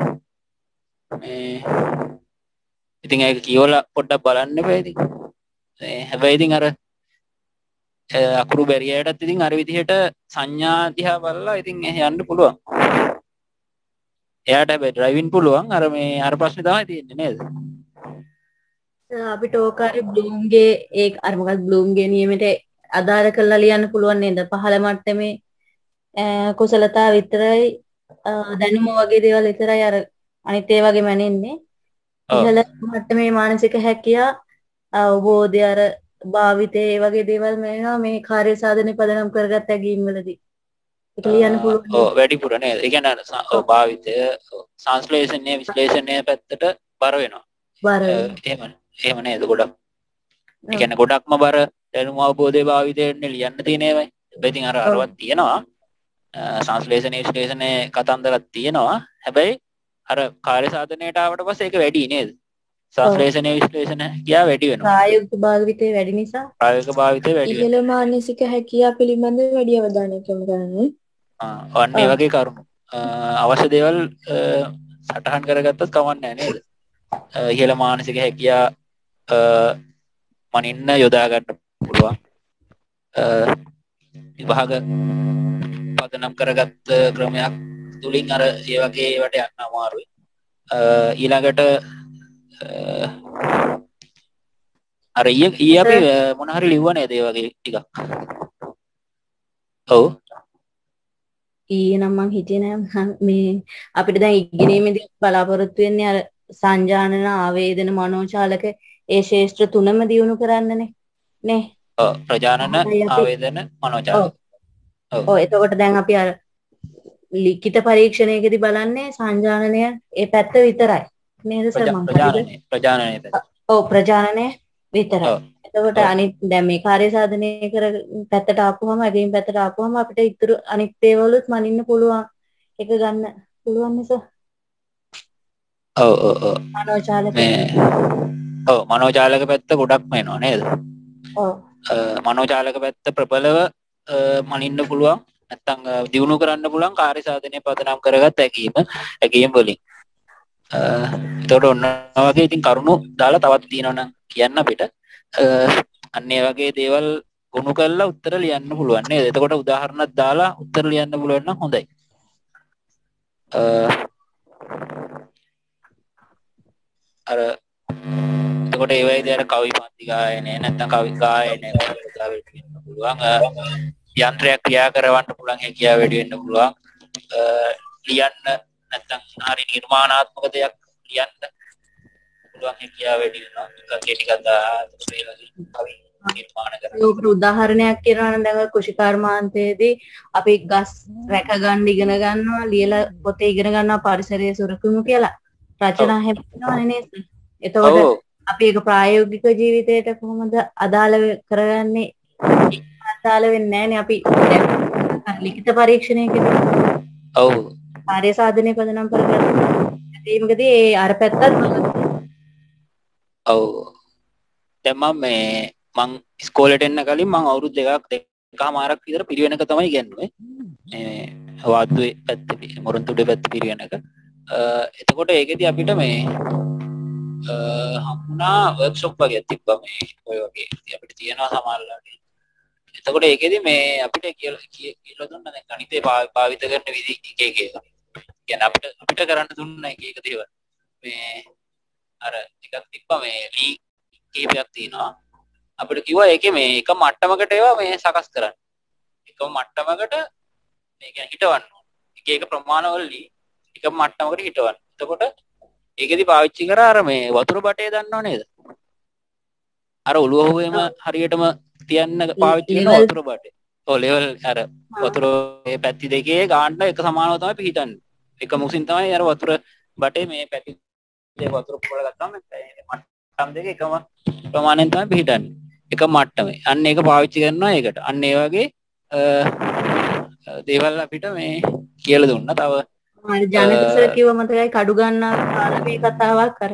මේ ඉතින් ඒක කියවලා පොඩ්ඩක් බලන්න එපා ඉතින්. හැබැයි ඉතින් අර අකුරු බැරියයටත් ඉතින් අර විදිහට සංඥා දිහා බලලා ඉතින් යන්න පුළුවන්. එයාට හැබැයි ඩ්‍රයිවිං පුළුවන්. අර මේ අර ප්‍රශ්නේ තමයි තියෙන්නේ නේද? අපිට ඕකාරේ බ්ලූම්ගේ ඒ අර මොකක්ද බ්ලූම්ගේ නියමයට අදාළ කරලා ලියන්න පුළුවන් නේද? පහළ මට්ටමේ කුසලතා විතරයි දැනුම වගේ දේවල් විතරයි අර අනිත් ඒ වගේම නැන්නේ. ඉහළ මට්ටමේ මානසික හැකියා අවබෝධය අර භාවිතේ ඒ වගේ දේවල් මේනවා මේ කාර්ය සාධනෙ පදනම් කරගත් ඇගීම් වලදී. ඒක ලියන්න පුළුවන්. ඔව් වැඩිපුර නේද? ඒ කියන්නේ භාවිතය සංශ්ලේෂණය විශ්ලේෂණය පැත්තට බර වෙනවා. බර එහෙම නේද ගොඩක්. ඒ කියන්නේ ගොඩක්ම බර දැනුම අවබෝධයේ භාවිතයෙන් ලියන්න තියෙන ඒවායි. හැබැයි ඉතින් අර අරවත් තියෙනවා. සංශ්ලේෂණ විශ්ලේෂණයේ කතන්දරක් තියෙනවා. හැබැයි අර කාර්ය සාධනයට ආවට පස්සේ ඒක වැඩි නේද? සංශ්ලේෂණ විශ්ලේෂණ කියා වැඩි වෙනවා. ප්‍රායෝගික භාවිතේ වැඩි නිසා ප්‍රායෝගික භාවිතේ වැඩි වෙනවා. ඉහළ මානසික හැකියාව පිළිබඳව වැඩි අවධානයක් යොමු කරන්නේ. අන්න ඒ වගේ කරුණු. අවශ්‍ය දේවල් සටහන් කරගත්තත් කවන්නේ නැහැ නේද? ඉහළ මානසික හැකියාව මනින්න යොදා ගන්න පුළුවන්. විභාග පදනම් කරගත් ක්‍රමයක් තුලින් අර ඒ වගේ ඒවට යන්න අමාරුයි. ඊළඟට අර ඊ අපි මොන හරි ලිව්ව නේද ඒ වගේ ටිකක්. ඔව්. ඊයේ නම් මං හිතේ නෑ මේ අපිට දැන් ඉගෙනීමේදී බලාපොරොත්තු වෙන්නේ අර සංජානන ආවේදන මනෝචාලක ඒ ශේෂ්ත්‍ර තුනම දියුණු කරන්නනේ නේ. ඔව් ප්‍රජානන ආවේදන මනෝචාලක. ඔව් එතකොට දැන් අපි අර ලිඛිත පරීක්ෂණයකදී බලන්නේ සංජානනය ඒ පැත්ත විතරයි නේද සර් මම ප්‍රජානනය පැත්ත. ඔව් ප්‍රජානනය විතරයි. එතකොට අනිත් දැන් මේ කාර්ය සාධනය කර පැත්තට ආපුවම ඇගීම් පැත්තට ආපුවම අපිට ඉතුරු අනිත් ඒවලුත් මනින්න පුළුවන් එක ගන්න පුළුවන් නේ සර්. ඔව් මනෝචාලක මනෝචාලක පැත්ත ගොඩක්ම එනවා නේද? ඔව් මනෝචාලක පැත්ත ප්‍රබලව මනින්න පුළුවන් නැත්තම් දියුණු කරන්න පුළුවන් කාර්ය සාධනය පදනම් කරගත් ඇගීම් වලින්. එතකොට ඔන්න වගේ ඉතින් කරුණු දාලා තවත් තියෙනවා නම් කියන්න අපිට. අන්න ඒ වගේ දේවල් ගොනු කරලා උත්තර ලියන්න පුළුවන් නේද? එතකොට උදාහරණයක් දාලා උත්තර ලියන්න පුළුවන් නම් හොඳයි. අර එතකොට ඒ වගේ අර කවි පන්ති ගායනය නැත්නම් කවි ගායනය වෙන්න පුළුවන්. යන්ත්‍රයක් ක්‍රියා කරවන්න පුළුවන් හැකියාව වැඩි වෙන්න පුළුවන්. ලියන්න නැත්නම් හරි නිර්මාණාත්මක දෙයක් ලියන්න පුළුවන් හැකියාව වැඩි වෙනවා. කෙටි කතා කවි නිර්මාණ කරන්න. ඒකට උදාහරණයක් කියනවා නම් දැන් කුෂිකාර්මාන්තයේදී අපි ගස් රැක ගන්න ඉගෙන ගන්නවා ලියලා පොතේ ඉගෙන ගන්නවා පරිසරයේ සුරකිමු කියලා. රචනා හැදෙනවනේ නේද? එතකොට අපි ඒක ප්‍රායෝගික ජීවිතයට කොහොමද අදාළ කරගන්නේ? අදාළ වෙන්නේ නැහැනේ අපි ලිඛිත පරීක්ෂණයකදී. ඔව්. කාර්ය සාධනය පදනම් කරගන්න. ඒකෙදී ඒ අර පැත්තත් ඔව්. දැන් මම ඉස්කෝලේට එන්න කලින් මම අවුරුදු දෙකමාරක් විතර පිරිවෙනක තමයි ඉගෙනුවේ. මේ වාද්දුවේ පැත්තේ මොරොන්තුඩේ පැත්තේ පිරිවෙනක. එතකොට ඒකෙදි අපිට මේ හම්ුණා වර්ක්ෂොප් වගේ තිබ්බා මේ ඔය වගේ අපිට තියෙනවා සමහරවිට. එතකොට ඒකෙදි මේ අපිට කියලා දුන්නා දැන් ගණිතේ භාවිත කරන විදි එක එක ඒවා. කියන්නේ අපිට කරන්න දුන්නා එක එක දේවල්. මේ අර ටිකක් තිබ්බා මේ ලී කීපයක් තියෙනවා. අපිට කිව්වා ඒකේ මේ එක මට්ටමකට ඒවා මේ සකස් කරන්න. එක මට්ටමකට මේ කියන්නේ හිටවන්න ඕන. එක එක ප්‍රමාණවලදී එක මට්ටමකට හිටවන්න. එතකොට ඒකෙදි පාවිච්චි කරා අර මේ වතුර බටේ දන්නව නේද? අර ඔළුව හොයම හරියටම තියන්න පාවිච්චි කරන වතුර බටේ. ඔව් ලෙවල් අර වතුර මේ පැති දෙකේ ගාන්න එක සමානව තමයි පිහිටන්නේ. එක මුසින් තමයි අර වතුර බටේ මේ පැති දෙක වතුර පුරලා ගත්තාම මට්ටම් දෙක එකම ප්‍රමාණයෙන් තමයි පිහිටන්නේ. එක මට්ටමේ. අන්න ඒක පාවිච්චි කරනවා ඒකට. අන්න ඒ වගේ දේවල් අපිට මේ කියලා දුන්නා. තව ජනකසර කිව්ව මතකයි කඩු ගන්නා කාලේ කතාවක් කර.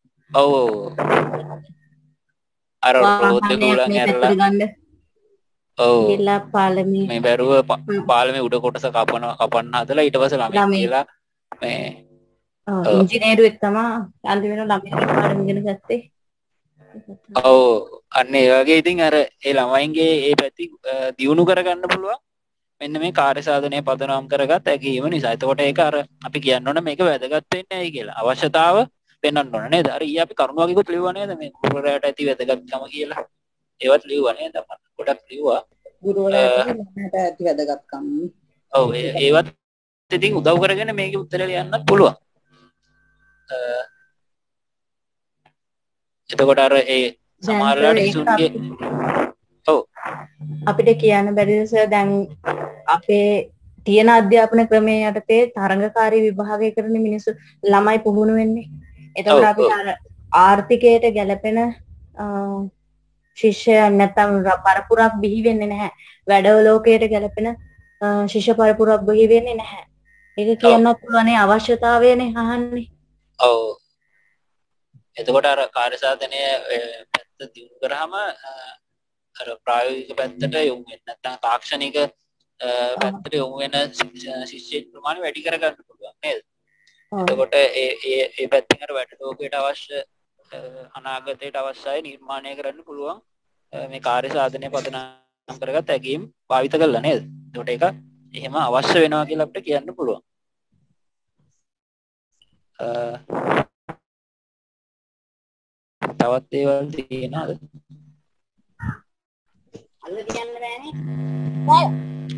ඔව්. අර රෝද ගුලන් ඇරලා. ඔව් ගිහිල්ලා පාලමේ මේ බැරුව පාලමේ උඩ කොටස කපන්න හදලා ඊට පස්සේ ළමයි ළමයි කියලා මේ ඉංජිනේරුවෙක් තමයි අන්තිමට ළමයි පාඩම ඉගෙන ගත්තේ. ඔව් අන්න ඒ වගේ ඉතින් අර ඒ ළමයින්ගේ ඒ පැති දියුණු කරගන්න පුළුවන් මෙන්න මේ කාර්ය සාධනය පදනම් කරගත් ඇගීම නිසා. එතකොට ඒක අර අපි කියන්න ඕන මේක වැදගත් වෙන්නේ ඇයි කියලා. අවශ්‍යතාව පෙන්වන්න ඕන නේද? අර ඊ අපි කරුණු වගේකුත් ලිව්වා නේද මේ ගුරුවරයාට ඇති වැදගත්කම කියලා. ඒවත් ලිව්වා නේද? මම ගොඩක් ලිව්වා. ගුරුවරයාට ඇති වැදගත්කම්. ඔව් ඒවත් ඉතින් උදව් කරගෙන මේකේ උත්තරේ ලියන්නත් පුළුවන්. එතකොට අර ඒ සමහරලාට ඉසුන්ගේ ඔව් අපිට කියන්න බැරිද සර් දැන් අපේ තියෙන අධ්‍යාපන ක්‍රමයේ යටතේ තරඟකාරී විභාගය කරන මිනිස්සු ළමයි පුහුණු වෙන්නේ. එතකොට අපිට අර ආර්ථිකයට ගැලපෙන ශිෂ්‍යයන් නැත්නම් පරපුරක් බිහි වෙන්නේ නැහැ. වැඩවලෝකයට ගැලපෙන ශිෂ්‍ය පරපුරක් බිහි වෙන්නේ නැහැ. ඒක කියන්නත් පුළුවන්නේ අවශ්‍යතාවයනේ අහන්නේ. ඔව් එතකොට අර කාර්ය සාධනය පැත්ත දියුණු කරාම අර ප්‍රායෝගික පැත්තට යොමු වෙන්නේ නැත්නම් තාක්ෂණික පැත්තට යොමු වෙන ශිෂ්‍ය ප්‍රමාණය වැඩි කරගන්න පුළුවන් නේද? එතකොට ඒ පැත්තෙන් අර වැඩලෝකයට අවශ්‍ය අනාගතයට අවශ්‍යයි නිර්මාණය කරන්න පුළුවන් මේ කාර්ය සාධනය පදනම් කරගත් ඇගීම් භාවිත කළා නේද? එතකොට ඒක එහෙම අවශ්‍ය වෙනවා කියලා අපිට කියන්න පුළුවන්. තවත් දේවල් තියෙනවද? අල්ල කියන්න බෑනේ.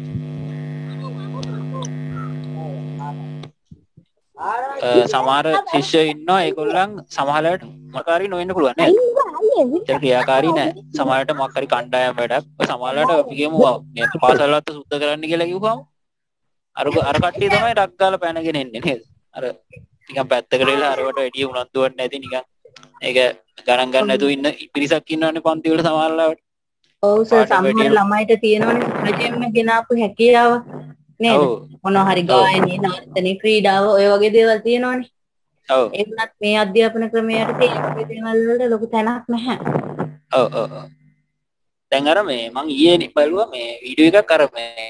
සමහර ශිෂ්‍යයෝ ඉන්නවා ඒගොල්ලන් සමහරවිට මොකාරී නොවෙන්න පුළුවන් නේද? ඒක ක්‍රියාකාරී නෑ. සමහරවිට මොකක් හරි කණ්ඩායම් වැඩක් සමහරවිට අපි කියමු මේ පාසලවත් සුද්ධ කරන්න කියලා කිව්වම අර කට්ටිය තමයි ඩක් ගාලා පැනගෙන එන්නේ නේද? අර නිකන් පැත්තකට වෙලා අරවට වැඩි උනන්දුවක් නැති නිකන් ඒක ගණන් ගන්න නැතුව ඉන්න පිරිසක් ඉන්නවනේ පන්ති වල සමහරවිට. ඔව් සර් සමහර ළමයිට තියෙනවනේ සහජයෙන්ම ගෙනාපු හැකියාව නේද? මොනවා හරි ගායනයේ නර්තනයේ ක්‍රීඩාව ඔය වගේ දේවල් තියෙනවනේ. ඔව්. ඒකත් මේ අධ්‍යාපන ක්‍රමයට තියෙන වගේ දේවල් වලට ලොකු තැනක් නැහැ. ඔව් ඔව් ඔව්. දැන් අර මේ මං ඊයේ බලුවා මේ වීඩියෝ එකක් අර මේ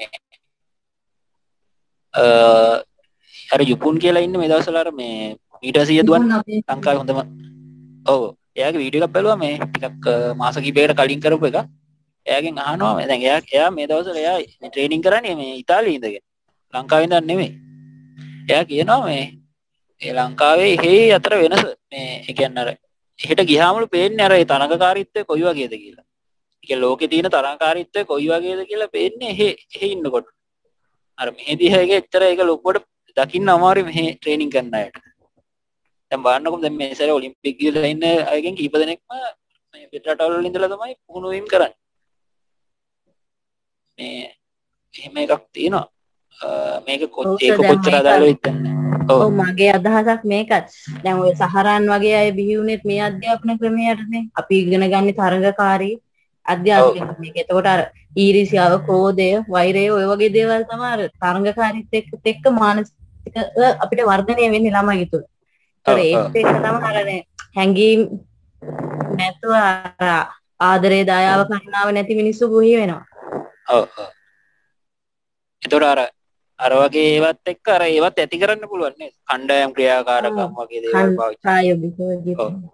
අර යුපුන් කියලා ඉන්න මේ දවස්වල අර මේ මීටර් 100 දුවන ලංකාවේ හොඳම ඔව් එයාගේ වීඩියෝ එකක් බලුවා මේ ටිකක් මාස කිහිපයකට කලින් කරපු එක. එයාගෙන් අහනවා මේ දැන් එයා මේ දවස්වල එයා ට්‍රේනින් කරන්නේ මේ ඉතාලියේ ඉඳගෙන. ලංකාවේ ඉඳන් නෙමෙයි. එයා කියනවා මේ ලංකාවේ හේ අතර වෙනස මේ ඒ කියන්නේ අර එහෙට ගියාමලු පේන්නේ අර ඒ තරඟකාරීත්වය කොයි වගේද කියලා. ඒ කියන්නේ ලෝකේ තියෙන තරඟකාරීත්වය කොයි වගේද කියලා පේන්නේ එහෙ ඉන්නකොට. අර මෙහෙදී හැගේ එච්චර ඒක ලොකුවට දකින්න අමාරුයි මෙහෙ ට්‍රේනින් කරන අයට. දැන් බලන්නකො දැන් මේ සැරේ ඔලිම්පික් ගිහලා ඉන්න අයගෙන් කීප දෙනෙක්ම මේ පිටරටවල වල ඉඳලා තමයි පුහුණු වීම කරන්නේ. මේ එහෙම එකක් තියෙනවා. මේක කොච්චර අදාළ වෙයිද? ඔව් මගේ අදහසක් මේකත්. දැන් ඔය සහරාන් වගේ අය බිහි වුණෙත් මේ අධ්‍යාපන ක්‍රමයටනේ. අපි ඉගෙන ගන්න තරඟකාරී අධ්‍යාපන ක්‍රමයක. ඒකට අර ඊර්ෂ්‍යාව, ක්‍රෝධය, වෛරය ඔය වගේ දේවල් තමයි අර තරඟකාරීත්වයට එක්ක මානසික අපිට වර්ධනය වෙන්නේ ළමයි තුළ. ඒත් ඒක තමයි අර හැංගීම් නැතුව ආදරේ, දයාව, කරුණාව නැති මිනිස්සු බොහි වෙනවා. ඔව් ඔව්. ඒතර අර වගේ ඒවත් එක්ක අර ඒවත් ඇති කරන්න පුළුවන් නේද? කණ්ඩායම් ක්‍රියාකාරකම් වගේ දේවල් පාවිච්චි.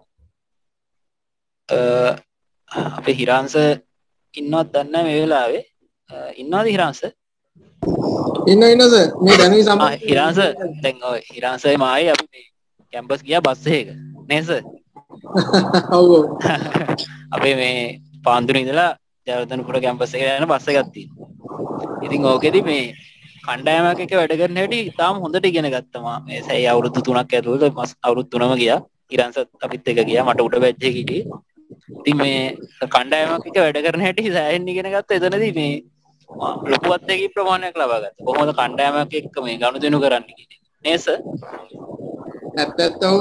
අපේ හිරාංශ ඉන්නවත් දන්නේ මේ වෙලාවේ. ඉන්නවද හිරාංශ? ඉන්න සර්. මේ දැනුයි සම්බන්ධ. හිරාංශ දැන් ඔය හිරාංශේ මායි අපි මේ කැම්පස් ගියා බස් එකක. නේද සර්? ඔව් ඔව්. අපේ මේ පාන්දුර ඉඳලා ජයවර්ධනපුර කැම්පස් එකට යන බස් එකක් තියෙනවා. ඉතින් ඕකෙදි මේ කණ්ඩායමක් එක්ක වැඩ කරන හැටි තාම හොඳට ඉගෙන ගත්තා. මේ සැයි අවුරුදු 3ක් ඇතුළත අවුරුදු 3ම ගියා. ඉරන්සත් අපිත් එක ගියා. මට උඩ බැජ් එකේ හිටියේ. ඉතින් මේ කණ්ඩායමක් එක්ක වැඩ කරන හැටි සෑහෙන්න ඉගෙන ගත්තා. එතනදී මේ ලොකු අත්දැකීම් ප්‍රමාණයක් ලබා ගත්තා. කොහොමද කණ්ඩායමක් එක්ක මේ ගනුදෙනු කරන්නේ කියන්නේ. නේද සර්? ඇත්තටම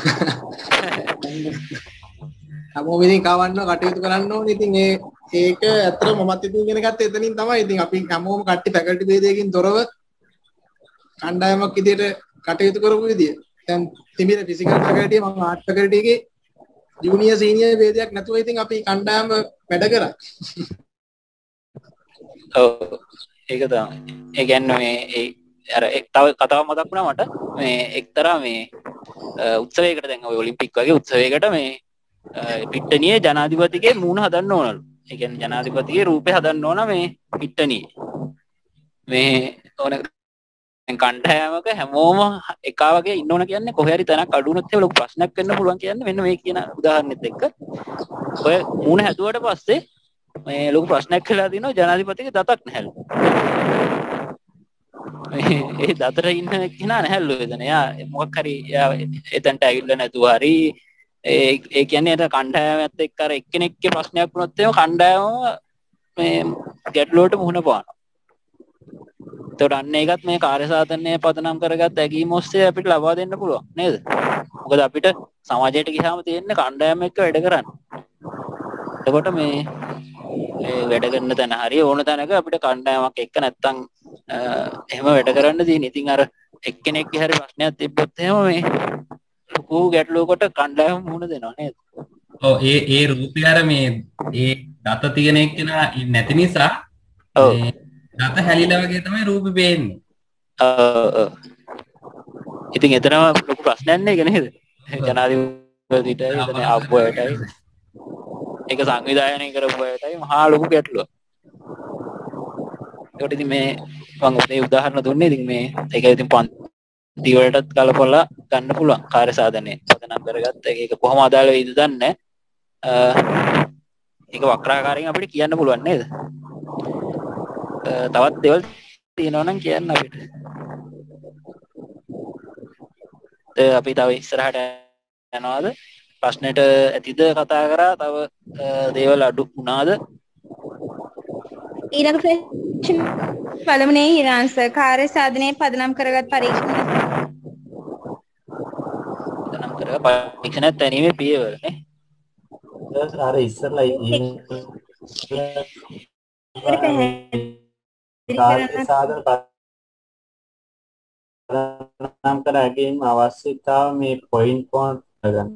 හැමෝම ඉතින් කවන්න කටයුතු කරන්න ඕනේ. ඉතින් ඒක ඇත්තටම මමත් ඉතින් ඉගෙන ගත්තේ එතනින් තමයි. ඉතින් අපි හැමෝම කට්ටි ෆැකල්ටි ભેදයකින් තොරව කණ්ඩායමක් විදියට කටයුතු කරපු විදිය. දැන් තිමිර ෆිසිකල් ෆැකල්ටි මම ආර්ට් ෆැකල්ටි එකේ ජූනියර් සීනියර් ભેදයක් නැතුව ඉතින් අපි කණ්ඩායම වැඩ කරා. ඔව් ඒක තමයි. ඒ කියන්නේ මේ ඒ අර තව කතාවක් මතක් වුණා මට මේ එක්තරා මේ උත්සවයකට දැන් ඔය ඔලිම්පික් වගේ උත්සවයකට මේ පිට්ටනියේ ජනාධිපතිගේ මූණ හදන්න ඕනලු. ඒ කියන්නේ ජනාධිපතිගේ රූපේ හදන්න ඕන මේ පිට්ටනියේ. මේ ඕන කණ්ඩායමක හැමෝම එකා වගේ ඉන්න ඕන කියන්නේ කොහේ හරි තැනක් අඩු වුණොත් ඒ ලොකු ප්‍රශ්නයක් වෙන්න පුළුවන් කියන්නේ මෙන්න මේ කියන උදාහරණෙත් එක්ක. ඔය මූණ හැදුවට පස්සේ මේ ලොකු ප්‍රශ්නයක් වෙලා තිනවා ජනාධිපතිගේ දතක් නැහැලු. ඒ දතර ඉන්න කෙනා නැහැලු එතන. එයා මොකක් හරි එයා එතනට ඇවිල්ලා නැතුව හරි ඒ කියන්නේ අර කණ්ඩායමත් එක්ක අර එක්කෙනෙක්ගේ ප්‍රශ්නයක් වුණොත් එහෙම කණ්ඩායමම මේ ගැටලුවට මුහුණ පානවා. ඒතකොට අන්න ඒකත් මේ කාර්යසාධනය පදනම් කරගත් ඇගීම ඔස්සේ අපිට ලබා දෙන්න පුළුවන් නේද? මොකද අපිට සමාජයට ගියාම තියෙන්නේ කණ්ඩායම එක්ක වැඩ කරන්න. එතකොට මේ වැඩ කරන තැන හරි ඕන තැනක අපිට කණ්ඩායමක් එක්ක නැත්තම් එහෙම වැඩ කරන්න තියෙන. ඉතින් අර එක්කෙනෙක්ගේ හරි ප්‍රශ්නයක් තිබ්බොත් එහෙම මේ ලොකු ගැටලුවකට කණ්ඩායම මුහුණ දෙනවා නේද? ඔව් ඒ රූපය අර මේ ඒ දත තියෙන එක්කෙනා නැති නිසා දත හැලිලා වගේ තමයි රූපේ පේන්නේ. ඉතින් එතරම් ලොකු ප්‍රශ්නයක් නේද නේද? ජනාධිපතිට එතන ආපුවටයි ඒක සංවිධානය කරපුවටයි මහා ලොකු ගැටලුවක්. ඒකට ඉතින් මේ මම මේ උදාහරණ දුන්නේ ඉතින් මේ ඒක ඉතින් පන්ති වලටත් කලපලා ගන්න පුළුවන් කාර්යසාධනය පදනම් කරගත්ත ඒක කොහොම අදාළ වෙයිද දන්නේ ඒක වක්‍රාකාරයෙන් අපිට කියන්න පුළුවන් නේද? තවත් දේවල් තියෙනවා නම් කියන්න අපිට. අපි තව ඉස්සරහට යනවාද? ප්‍රශ්නෙට ඇතිද කතා කරා? තව දේවල් අඩු වුණාද? ඊළඟ ප්‍රශ්න බලමුනේ ඊරාන්ස කාර්යසාධනයේ පදනම් කරගත් පරීක්ෂණ තැනීමේ පියවර නේ. අර ඉස්සරලා සාධන පදනම් කර හැකීම අවශ්‍යතාව මේ පොයින්ට් පොයින්ට් ගන්න.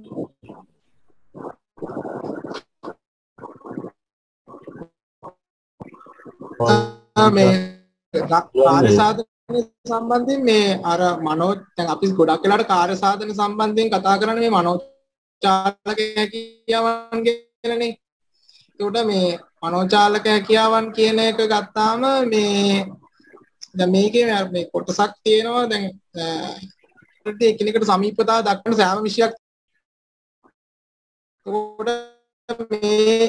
මේ කාර්යසාධන සම්බන්ධයෙන් මේ අර මනෝ දැන් අපි ගොඩක් වෙලාවට කාර්යසාධන සම්බන්ධයෙන් කතා කරන්නේ මේ මනෝචාලක හැකියාවන් ගැනනේ. ඒකට මේ මනෝචාලක හැකියාවන් කියන එක ගත්තාම මේ දැන් මේකේ මේ කොටසක් තියෙනවා දැන් එකිනෙකට සමීපතාව දක්වන සෑම විෂයක් ඒකට මේ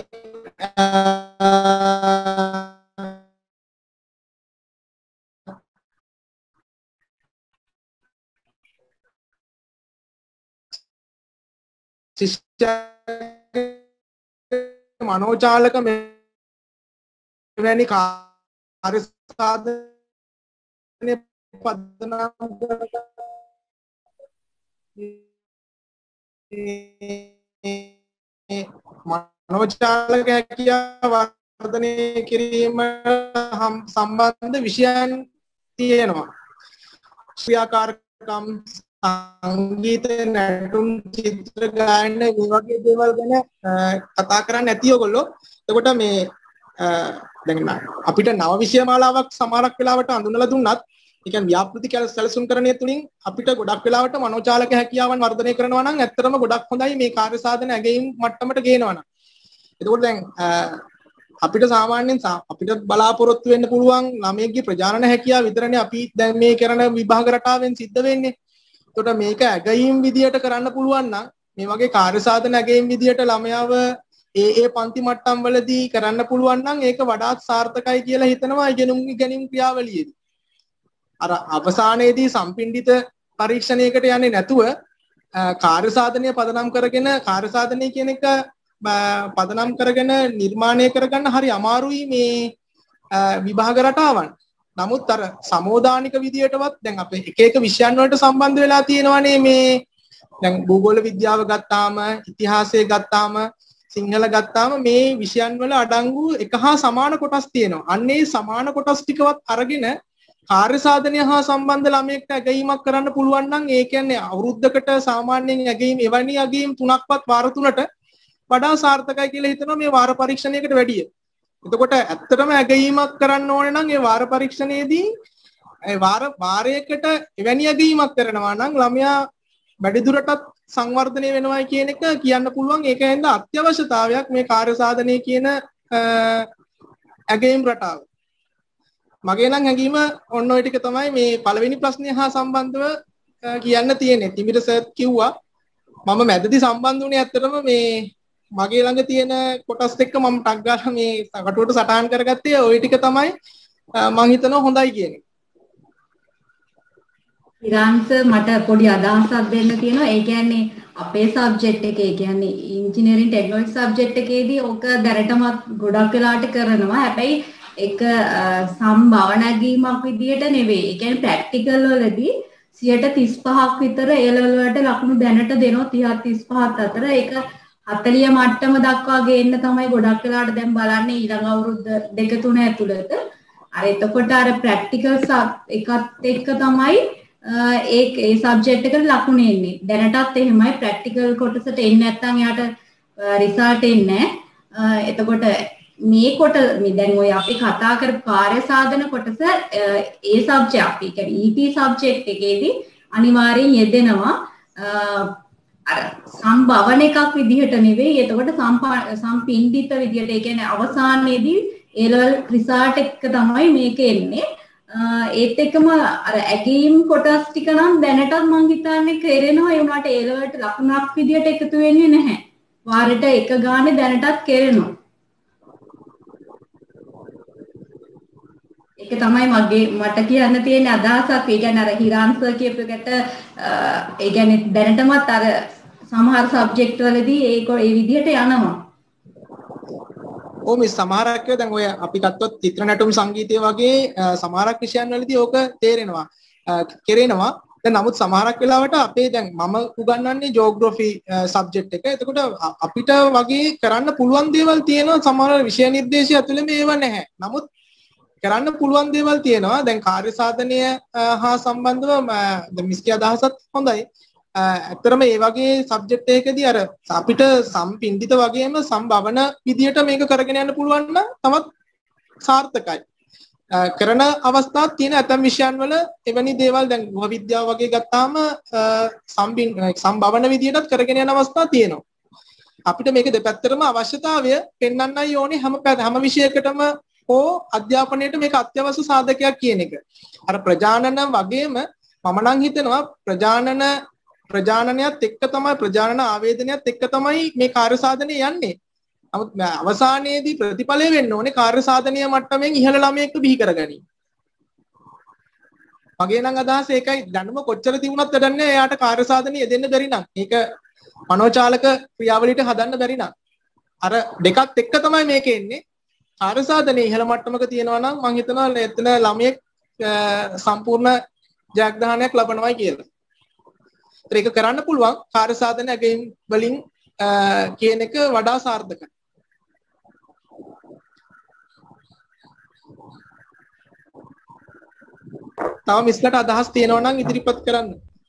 මනෝචාලක මෙවැනි කාර්යසාධන පදනම් මනෝචාලක හැකියාව වර්ධනය කිරීම සම්බන්ධ විෂයන් තියෙනවා. ක්‍රියාකාරකම් සංගීත නැටුම් චිත්‍ර ගායන මේ වගේ දේවල් ගැන කතා කරන්නේ නැති ඔයගොල්ලෝ. එතකොට මේ දැන් අපිට නව විෂය මාලාවක් සමහරක් වෙලාවට අඳුනලා දුන්නත් ඒ කියන්නේ ව්‍යාපෘති සැලසුම්කරණය තුලින් අපිට ගොඩක් වෙලාවට මනෝචාලක හැකියාවන් වර්ධනය කරනවා නම් ඇත්තටම ගොඩක් හොඳයි මේ කාර්යසාධන ඇගීම් මට්ටමට ගේනවා නම්. එතකොට දැන් අපිට සාමාන්‍යයෙන් අපිට බලාපොරොත්තු වෙන්න පුළුවන් ළමයෙක්ගේ ප්‍රජානන හැකියාව විතරනේ අපි දැන් මේ කරන විභාග රටාවෙන් සිද්ධ වෙන්නේ. එතකොට මේක ඇගීම් විදියට කරන්න පුළුවන් නම් මේ වගේ කාර්යසාධන ඇගීම් විදියට ළමයාව ඒ පන්ති මට්ටම් වලදී කරන්න පුළුවන් නම් ඒක වඩාත් සාර්ථකයි කියලා හිතනවා ඉගෙනුම් ක්‍රියාවලියේදී. අර අවසානයේදී සම්පින්ඩිත පරීක්ෂණයකට යන්නේ නැතුව කාර්යසාධනය පදනම් කරගෙන කාර්යසාධනය කියන එක පදනම් කරගෙන නිර්මාණය කරගන්න හරි අමාරුයි මේ විභාග රටාවන්. නමුත් අර සමෝදානික විදියටවත් දැන් අපේ එක එක විෂයන් වලට සම්බන්ධ වෙලා තියෙනවානේ මේ දැන් භූගෝල විද්‍යාව ගත්තාම ඉතිහාසය ගත්තාම සිංහල ගත්තාම මේ විෂයන් වල අඩංගු එක හා සමාන කොටස් තියෙනවා. අන්න ඒ සමාන කොටස් ටිකවත් අරගෙන කාර්යසාධනය හා සම්බන්ධ ළමයෙක්ට ඇගීමක් කරන්න පුළුවන් නම් ඒ කියන්නේ අවුරුද්දකට සාමාන්‍යයෙන් ඇගීම් එවැනි ඇගීම් 3ක්වත් වාර 3ට වඩා සාර්ථකයි කියලා හිතනවා මේ වාර පරීක්ෂණයකට වැඩිය. එතකොට ඇත්තටම ඇගීමක් කරන්න ඕනේ නම් ඒ වාර පරීක්ෂණයේදී ඒ වාරයකට එවැනි ඇගීමක් කරනවා නම් ළමයා වැඩිදුරටත් සංවර්ධනය වෙනවයි කියන එක කියන්න පුළුවන්. ඒක ඇඳ අත්‍යවශ්‍යතාවයක් මේ කාර්ය සාධනය කියන ඇගීම් රටාව. මගේ නම් හැඟීම ඔන්න ඔය ටික තමයි මේ පළවෙනි ප්‍රශ්නය හා සම්බන්ධව කියන්න තියෙන්නේ. තිමිර සර් කිව්වා මම මැදදී සම්බන්ධ වුණේ ඇත්තටම මේ මගේ ළඟ තියෙන කොටස් එක්ක මම ටක් ගාලා මේ කටුවට සටහන් කරගත්තේ ওই ටික තමයි මම හිතනවා හොඳයි කියන්නේ. ඉරාන්ස මට පොඩි අදහසක් දෙන්න තියෙනවා. ඒ කියන්නේ අපේ සබ්ජෙක්ට් එකේ ඒ කියන්නේ ඉන්ජිනියරින් ටෙක්නොලොජි සබ්ජෙක්ට් එකේදී ඕක දැනටමත් ගොඩක් වෙලාට කරනවා. හැබැයි ඒක සම්භාවනාගීමක් විදියට නෙවෙයි. ඒ කියන්නේ ප්‍රැක්ටිකල් වලදී 35% විතර A level වලට ලකුණු දැනට දෙනවා 30-35 අතර. ඒක 40 මට්ටම දක්වා ගේන්න තමයි ගොඩක් වෙලාට දැන් බලන්නේ ඊළඟ අවුරුද්ද 2-3 ඇතුළත. අර එතකොට අර ප්‍රැක්ටිකල් එකත් එක්ක තමයි ඒ සබ්ජෙක්ට් එකට ලකුණු එන්නේ. දැනටත් එහෙමයි ප්‍රැක්ටිකල් කොටසට එන්නේ නැත්නම් එයාට රිසල්ට් එන්නේ නැහැ. එතකොට මේ කොට මේ දැන් ඔය අපි කතා කරපු කාර්ය සාධන කොටස ඒ සබ්ජෙක්ට් අපි කියන්නේ EP සබ්ජෙක්ට් එකේදී අනිවාර්යෙන් යෙදෙනවා. අර සම්භවන එකක් විදිහට නෙවෙයි. එතකොට සම්පින්දිත විදිහට ඒ කියන්නේ අවසානයේදී A level රිසල්ට් එක තමයි මේක එන්නේ. ඒත් එක්කම අර ඇගීම් කොටස් ටික නම් දැනටත් මං හිතන්නේ කෙරෙනවා. ඒ වුණාට A levelට ලකුණක් විදිහට එකතු වෙන්නේ නැහැ. වාරෙට එක ගානේ දැනටත් කෙරෙනවා. ඒක තමයි මට කියන්න තියෙන අදහසක්. ඒ කියන්නේ අර හිරාන් සර් කියපු එකට ඒ කියන්නේ දැනටමත් අර සමහර සබ්ජෙක්ට් වලදී ඒ විදිහට යනවා. මේ සමහරක් දැන් ඔය අපි ගත්තොත් චිත්‍ර නැටුම් සංගීතය වගේ සමහරක් විෂයන් වලදී ඕක තේරෙනවා කෙරෙනවා. දැන් නමුත් සමහරක් වෙලාවට අපේ දැන් මම උගන්වන්නේ ජියෝග්‍රැෆි සබ්ජෙක්ට් එක. එතකොට අපිට වගේ කරන්න පුළුවන් දේවල් තියෙනවා. සමහර විෂය නිර්දේශය ඇතුළේ මේව නැහැ. නමුත් කරන්න පුළුවන් දේවල් තියෙනවා. දැන් කාර්ය සාධනය හා සම්බන්ධව දැන් මිස්කේ අදහසත් හොඳයි. ඇත්තරම මේ වගේ සබ්ජෙක්ට් එකකදී අර අපිට සම්පින්දිත වගේම සම්භවන විදියට මේක කරගෙන යන්න පුළුවන් නම් තමත් සාර්ථකයි. කරන අවස්ථාවක් තියෙන ඇතම් විෂයන් වල එවැනි දේවල් දැන් ගෘහ විද්‍යාව වගේ ගත්තාම සම්භවන විදියටත් කරගෙන යන අවස්ථා තියෙනවා. අපිට මේක දෙපැත්තටම අවශ්‍යතාවය පෙන්වන්නයි ඕනේ හැම විෂයකටම හෝ අධ්‍යාපනයේට මේක අත්‍යවශ්‍ය සාධකයක් කියන එක. අර ප්‍රජානන වගේම මම නම් හිතනවා ප්‍රජානනයත් එක්ක තමයි ප්‍රජානන ආවේදනයත් එක්ක තමයි මේ කාර්ය සාධනය යන්නේ. නමුත් අවසානයේදී ප්‍රතිඵලය වෙන්න ඕනේ කාර්ය සාධනීය මට්ටමින් ඉහළ ළමයෙක්ව බිහි කරගනී. මගේ නම් අදහස ඒකයි. දැනුම කොච්චර තිබුණත් වැඩක් නැහැ. එයාට කාර්ය සාධනීය දෙන්න බැරි නම් ඒක මනෝචාලක ක්‍රියාවලියට හදන්න බැරි නම් අර දෙකත් එක්ක තමයි මේක එන්නේ. කාර්ය සාධනීය ඉහළ මට්ටමක තියෙනවා නම් මම හිතනවා එතන ළමයෙක් සම්පූර්ණ ජයග්‍රහණයක් ලබනවායි කියලා. ඒක කරන්න පුළුවන් කාර්ය සාධන ගේම් වලින් කියන එක වඩා සාර්ථකයි. තව මිස්ලට අදහස් තියෙනවා නම් ඉදිරිපත් කරන්න.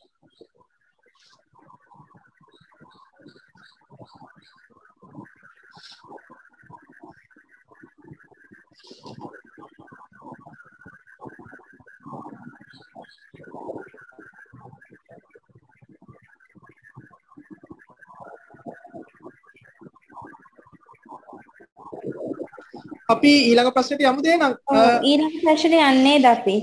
අපි ඊළඟ ප්‍රශ්නට යමුද එහෙනම්? ඊළඟ ප්‍රශ්නේ යන්නේද අපි?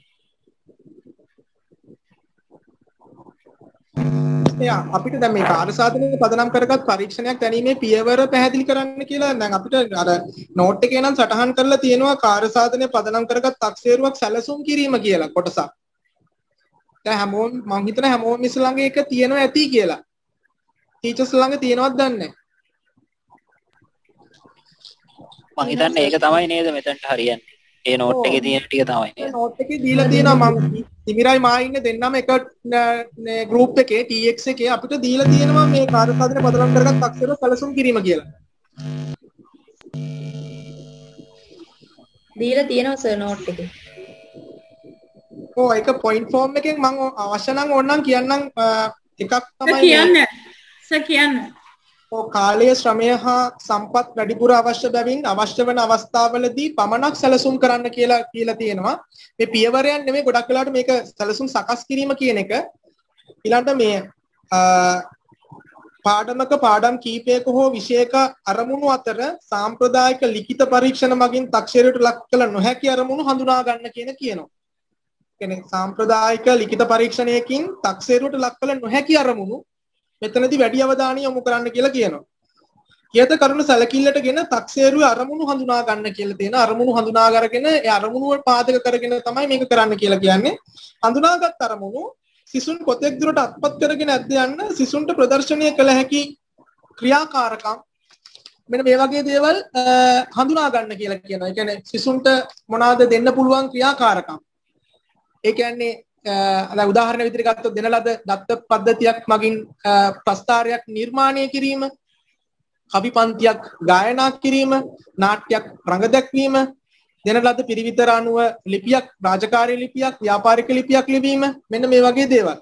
අපිට දැන් මේ කාර්ය සාධනයේ පදනම් කරගත් පරීක්ෂණයක් දැනීමේ පියවර පැහැදිලි කරන්න කියලා දැන් අපිට අර නෝට් එකේ නම් සටහන් කරලා තියෙනවා කාර්ය සාධනයේ පදනම් කරගත් තක්සේරුවක් සැලසුම් කිරීම කියලා කොටසක්. දැන් හැමෝම මම හිතන හැමෝම මිස් ළඟ ඒක තියෙනවා ඇති කියලා. ටීචර්ස් ළඟ තියෙනවද දන්නේ නැහැ. මං හිතන්නේ ඒක තමයි නේද මෙතනට හරියන්නේ. ඒ නෝට් එකේ තියෙන ටික තමයි නේද? නෝට් එකේ දීලා තියෙනවා මම තිමිරයි මා ඉන්නේ දෙන්නම එක ගෲප් එකේ TX එකේ අපිට දීලා තියෙනවා මේ කාර්ය සාධන පදනම් කරගත් අක්ෂර සැලසුම් කිරීම කියලා. දීලා තියෙනවා සර් නෝට් එකේ. ඒක පොයින්ට් ෆෝම් එකෙන් මම අවශ්‍ය නම් ඕනනම් කියන්නම් එකක් තමයි කියන්න. කාලයේ ශ්‍රමය හා සම්පත් වැඩිපුර අවශ්‍ය බැවින් අවශ්‍ය වන අවස්ථාවලදී පමණක් සැලසුම් කරන්න කියලා තියෙනවා. මේ පියවරයන් නෙමෙයි ගොඩක් වෙලාවට මේක සැලසුම් සකස් කිරීම කියන එක. ඊළඟට මේ පාඩමක පාඩම් කීපයක හෝ විෂයක අරමුණු අතර සාම්ප්‍රදායික ලිඛිත පරීක්ෂණ මගින් තක්සේරුවට ලක් කළ නොහැකි අරමුණු හඳුනා ගන්න කියනවා. කියන්නේ සාම්ප්‍රදායික ලිඛිත පරීක්ෂණයකින් තක්සේරුවට ලක් කළ නොහැකි අරමුණු මෙතනදී වැඩි අවධානය යොමු කරන්න කියලා කියනවා. කියත කරුණු සැලකිල්ලටගෙන තක්සේරුවේ අරමුණු හඳුනා ගන්න කියලා තියෙන අරමුණු හඳුනා අරගෙන ඒ අරමුණු වල පාදක කරගෙන තමයි මේක කරන්න කියලා කියන්නේ. හඳුනාගත් අරමුණු සිසුන් කොතෙක් දුරට අත්පත් කරගෙන ඇද්ද යන්න සිසුන්ට ප්‍රදර්ශනය කළ හැකි ක්‍රියාකාරකම් මෙන්න මේ වගේ දේවල් හඳුනා ගන්න කියලා කියනවා. ඒ කියන්නේ සිසුන්ට මොනවාද දෙන්න පුළුවන් ක්‍රියාකාරකම්. ඒ කියන්නේ අර උදාහරණ විදිහට ගත්තොත් දෙන ලද දත්ත පද්ධතියක් මගින් ප්‍රස්තාරයක් නිර්මාණය කිරීම, කවි පන්තියක් ගායනා කිරීම, නාට්‍යයක් රඟ දැක්වීම, දෙන ලද පිරිවිතර අනුව ලිපියක්, රාජකාරී ලිපියක්, ව්‍යාපාරික ලිපියක් ලිවීම මෙන්න මේ වගේ දේවල්.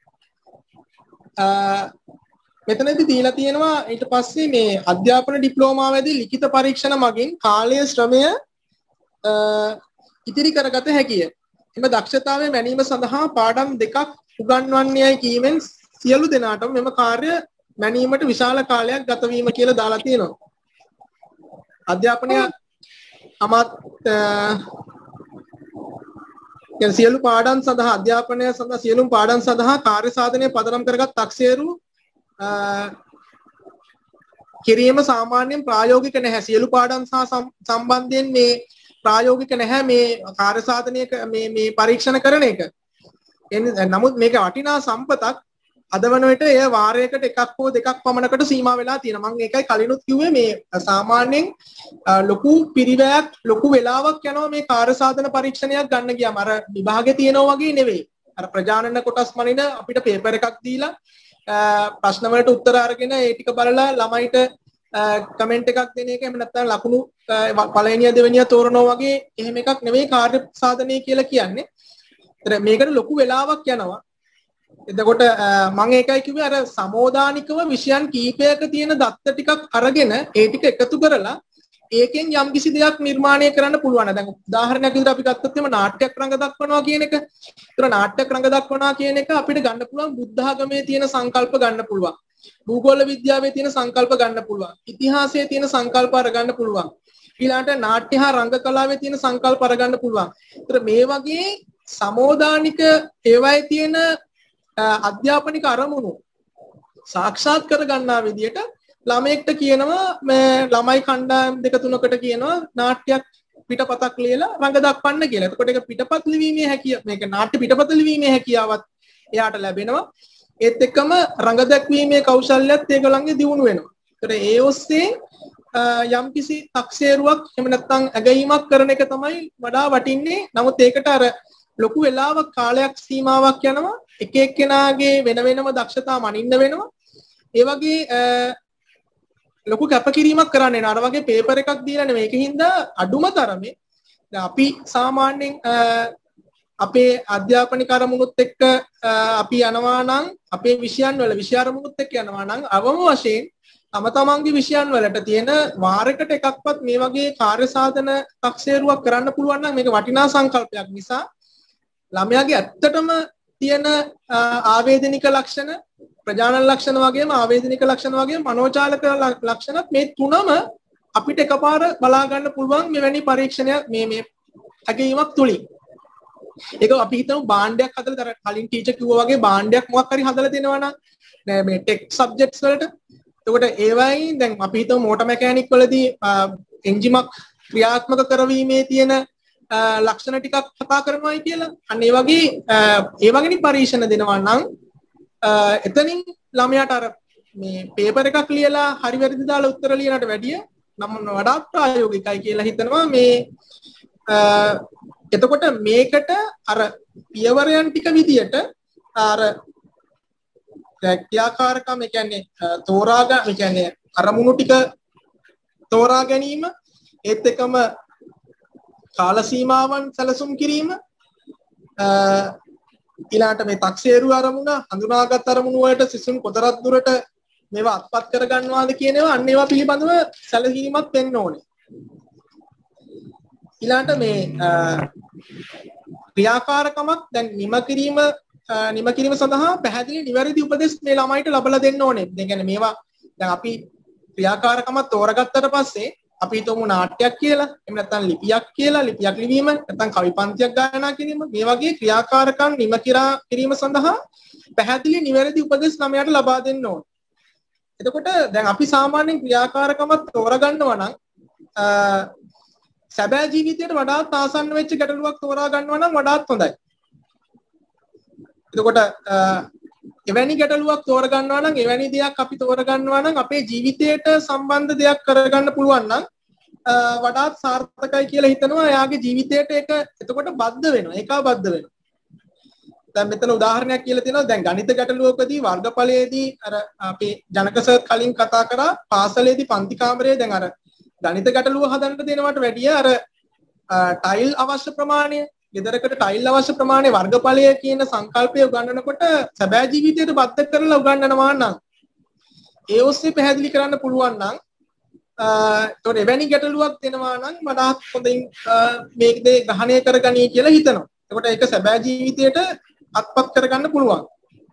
මෙතනදී දීලා තියෙනවා ඊට පස්සේ මේ අධ්‍යාපන ඩිප්ලෝමාවේදී ලිඛිත පරීක්ෂණ මගින් කාලයේ ශ්‍රමය ඉතිරි කරගත හැකිය. එම දක්ෂතාවය මැනීම සඳහා පාඩම් දෙකක් උගන්වන්නේයි කීමෙන් සියලු දෙනාටම මෙම කාර්ය මැනීමට විශාල කාලයක් ගත වීම කියලා දාලා තියෙනවා. අධ්‍යාපනය සියලු පාඩම් සඳහා අධ්‍යාපනය සඳහා සියලුම පාඩම් සඳහා කාර්ය සාධනය පදනම් කරගත් තක්සේරු කිරීම සාමාන්‍යයෙන් ප්‍රායෝගික නැහැ. සියලු පාඩම් සහ සම්බන්ධයෙන් මේ ප්‍රායෝගික නැහැ මේ කාර්ය සාධනයක මේ පරීක්ෂණ කරන එක. නමුත් මේක වටිනා සම්පතක්. අද වන විට එය වාරයකට එකක් හෝ දෙකක් පමණකට සීමා වෙලා තියෙනවා. මම ඒකයි කලිනුත් කිව්වේ මේ සාමාන්‍යයෙන් ලොකු පිරිවැයක් ලොකු වෙලාවක් යනවා මේ කාර්ය සාධන පරීක්ෂණයක් ගන්න ගියාම අර විභාගේ තියෙනවා වගේ නෙවෙයි. අර ප්‍රජානන කොටස් මනින අපිට පේපර් එකක් දීලා ප්‍රශ්න වලට උත්තර අරගෙන ඒ ටික බලලා ළමයිට කමෙන්ට් එකක් දෙන එක එහෙම නැත්නම් ලකුණු පළවෙනිය දෙවෙනිය තෝරනවා වගේ එහෙම එකක් නෙවෙයි කාර්ය සාධනය කියලා කියන්නේ. මේකට ලොකු වෙලාවක් යනවා. එතකොට මම ඒකයි කිව්වේ අර සමෝදානිකව විෂයන් කීපයක තියෙන දත්ත ටිකක් අරගෙන ඒ ටික එකතු කරලා ඒකෙන් යම් කිසි දෙයක් නිර්මාණය කරන්න පුළුවන්. දැන් උදාහරණයක් විදිහට අපි ගත්තොත් එimhe නාට්‍යයක් රඟ දක්වනවා කියන එක. ඒතර නාට්‍යයක් රඟ දක්වනවා කියන එක අපිට ගන්න පුළුවන් බුද්ධ ආගමේ තියෙන සංකල්ප ගන්න පුළුවන්. භූගෝල විද්‍යාවේ තියෙන සංකල්ප ගන්න පුළුවන්. ඉතිහාසයේ තියෙන සංකල්ප අරගන්න පුළුවන්. ඊළඟට නාට්‍ය හා රංග කලාවේ තියෙන සංකල්ප අරගන්න පුළුවන්. ඒතර මේ වගේ සමෝදානික ඒවායේ තියෙන අධ්‍යාපනික අරමුණු සාක්ෂාත් කර ගන්නා විදියට ළමයෙක්ට කියනවා මේ ළමයි කණ්ඩායම් දෙක තුනකට කියනවා නාට්‍යයක් පිටපතක් ලියලා රඟ දක්වන්න කියලා. එතකොට ඒක පිටපත් ලිවීමේ හැකියාව මේක නාට්‍ය පිටපත ලිවීමේ හැකියාවත් එයාට ලැබෙනවා. ඒත් එක්කම රඟ දැක්වීමේ කෞශල්‍යයත් ඒගොල්ලන්ගේ දියුණු වෙනවා. ඒතර ඒ ඔස්සේ යම්කිසි තක්සේරුවක් එහෙම නැත්නම් ඇගීමක් කරන එක තමයි වඩා වටින්නේ. නමුත් ඒකට අර ලොකු වෙලාවක් කාලයක් සීමාවක් යනවා. එක එක්කෙනාගේ වෙන වෙනම දක්ෂතා මනින්න වෙනවා. ඒ වගේ ලොකු කැපකිරීමක් කරන්න වෙනවා. අර වගේ පේපර් එකක් දීලා නෙමෙයි. ඒකින්ද අඩුම තරමේ අපි සාමාන්‍යයෙන් අපේ අධ්‍යාපනික අරමුණුත් එක්ක අපි යනවා නම් අපේ විෂයන් වල විෂය අරමුණුත් එක්ක යනවා නම් අවම වශයෙන් තම තමන්ගේ විෂයන් වලට තියෙන වාරයකට එකක්වත් මේ වගේ කාර්ය සාධන තක්සේරුවක් කරන්න පුළුවන් නම් මේක වටිනා සංකල්පයක් නිසා ළමයාගේ ඇත්තටම තියෙන ආවේදනික ලක්ෂණ ප්‍රජානන ලක්ෂණ වගේම ආවේදනික ලක්ෂණ වගේම මනෝචාලක ලක්ෂණත් මේ තුනම අපිට එකපාර බලා ගන්න පුළුවන් මෙවැනි පරීක්ෂණයක් මේ අගීමක් තුලින්. ඒක අපි හිතමු භාණ්ඩයක් හදලා කලින් ටීචර් කිව්වා වගේ භාණ්ඩයක් මොකක් හරි හදලා දෙනවා නම් මේ ටෙක් සබ්ජෙක්ට්ස් වලට. එතකොට ඒවයින් දැන් අපි හිතමු මෝටර් මැකැනික් වලදී එන්ජිමක් ක්‍රියාත්මක කරවීමේ තියෙන ලක්ෂණ ටිකක් කතා කරනවායි කියලා. අන්න ඒ වගේ පරීක්ෂණ දෙනවා නම් එතනින් ළමයාට අර මේ පේපර් එකක් ලියලා හරි වැරදි දාලා උත්තර ලියනට වැඩිය නම් වඩා ප්‍රායෝගිකයි කියලා හිතනවා මේ. එතකොට මේකට අර පියවරයන් ටික විදියට අර ක්‍රියාකාරකම් ඒ කියන්නේ ඒ කියන්නේ අරමුණු ටික තෝරා ගැනීම ඒත් එකම කාල සීමාවන් සැලසුම් කිරීම ඊළාට මේ තක්සේරු අරමුණ හඳුනාගත් අරමුණු වලට සිසුන් කොතරම් දුරට මේවා අත්පත් කරගන්නවාද කියන ඒවා අන්න ඒවා පිළිබඳව සැලකීමක් වෙන්න ඕනේ. ඊළඟට මේ ක්‍රියාකාරකමක් දැන් නිම කිරීම සඳහා පැහැදිලි නිවැරදි උපදෙස් මේ ළමයිට ලබා දෙන්න ඕනේ. ඒ කියන්නේ මේවා දැන් අපි ක්‍රියාකාරකමක් තෝරගත්තට පස්සේ අපි හිතමු නාට්‍යයක් කියලා, එහෙම නැත්නම් ලිපියක් කියලා, ලිපියක් ලිවීම, නැත්නම් කවි පන්තියක් ගායනා කිරීම, මේ වගේ ක්‍රියාකාරකම් නිම කිරීම සඳහා පැහැදිලි නිවැරදි උපදෙස් ළමයාට ලබා දෙන්න ඕනේ. එතකොට දැන් අපි සාමාන්‍යයෙන් ක්‍රියාකාරකමක් තෝරගන්නවා නම් සැබෑ ජීවිතයට වඩාත් ආසන්න වෙච්ච ගැටලුවක් තෝරා ගන්නවා නම් වඩාත් හොඳයි. එතකොට එවැනි ගැටලුවක් තෝරගන්නවා නම් එවැනි දෙයක් අපි තෝරගන්නවා නම් අපේ ජීවිතයට සම්බන්ධ දෙයක් කරගන්න පුළුවන් නම් වඩාත් සාර්ථකයි කියලා හිතනවා. එයාගේ ජීවිතයට ඒක එතකොට බද්ධ වෙනවා. ඒකාබද්ධ වෙනවා. දැන් මෙතන උදාහරණයක් කියලා තියෙනවා. දැන් ගණිත ගැටලුවකදී වර්ගඵලයේදී අර අපේ ජනක සර් කලින් කතා කරා පාසලේදී පන්ති කාමරයේ දැන් අර ගණිත ගැටලුව හදන්න දෙනවට වැඩිය අර ටයිල් අවශ්‍ය ප්‍රමාණය, ගෙදරකට ටයිල් අවශ්‍ය ප්‍රමාණය වර්ගඵලය කියන සංකල්පය උගන්වනකොට සැබෑ ජීවිතයට බද්ධ කරලා උගන්වනවා නම් ඒ ඔස්සේ පැහැදිලි කරන්න පුළුවන් නම් ඒතකොට එවැනි ගැටලුවක් දෙනවා නම් වඩාත් හොඳින් මේක දේ ග්‍රහණය කරගනී කියලා හිතනවා. එතකොට ඒක සැබෑ ජීවිතයට අත්පත් කරගන්න පුළුවන්.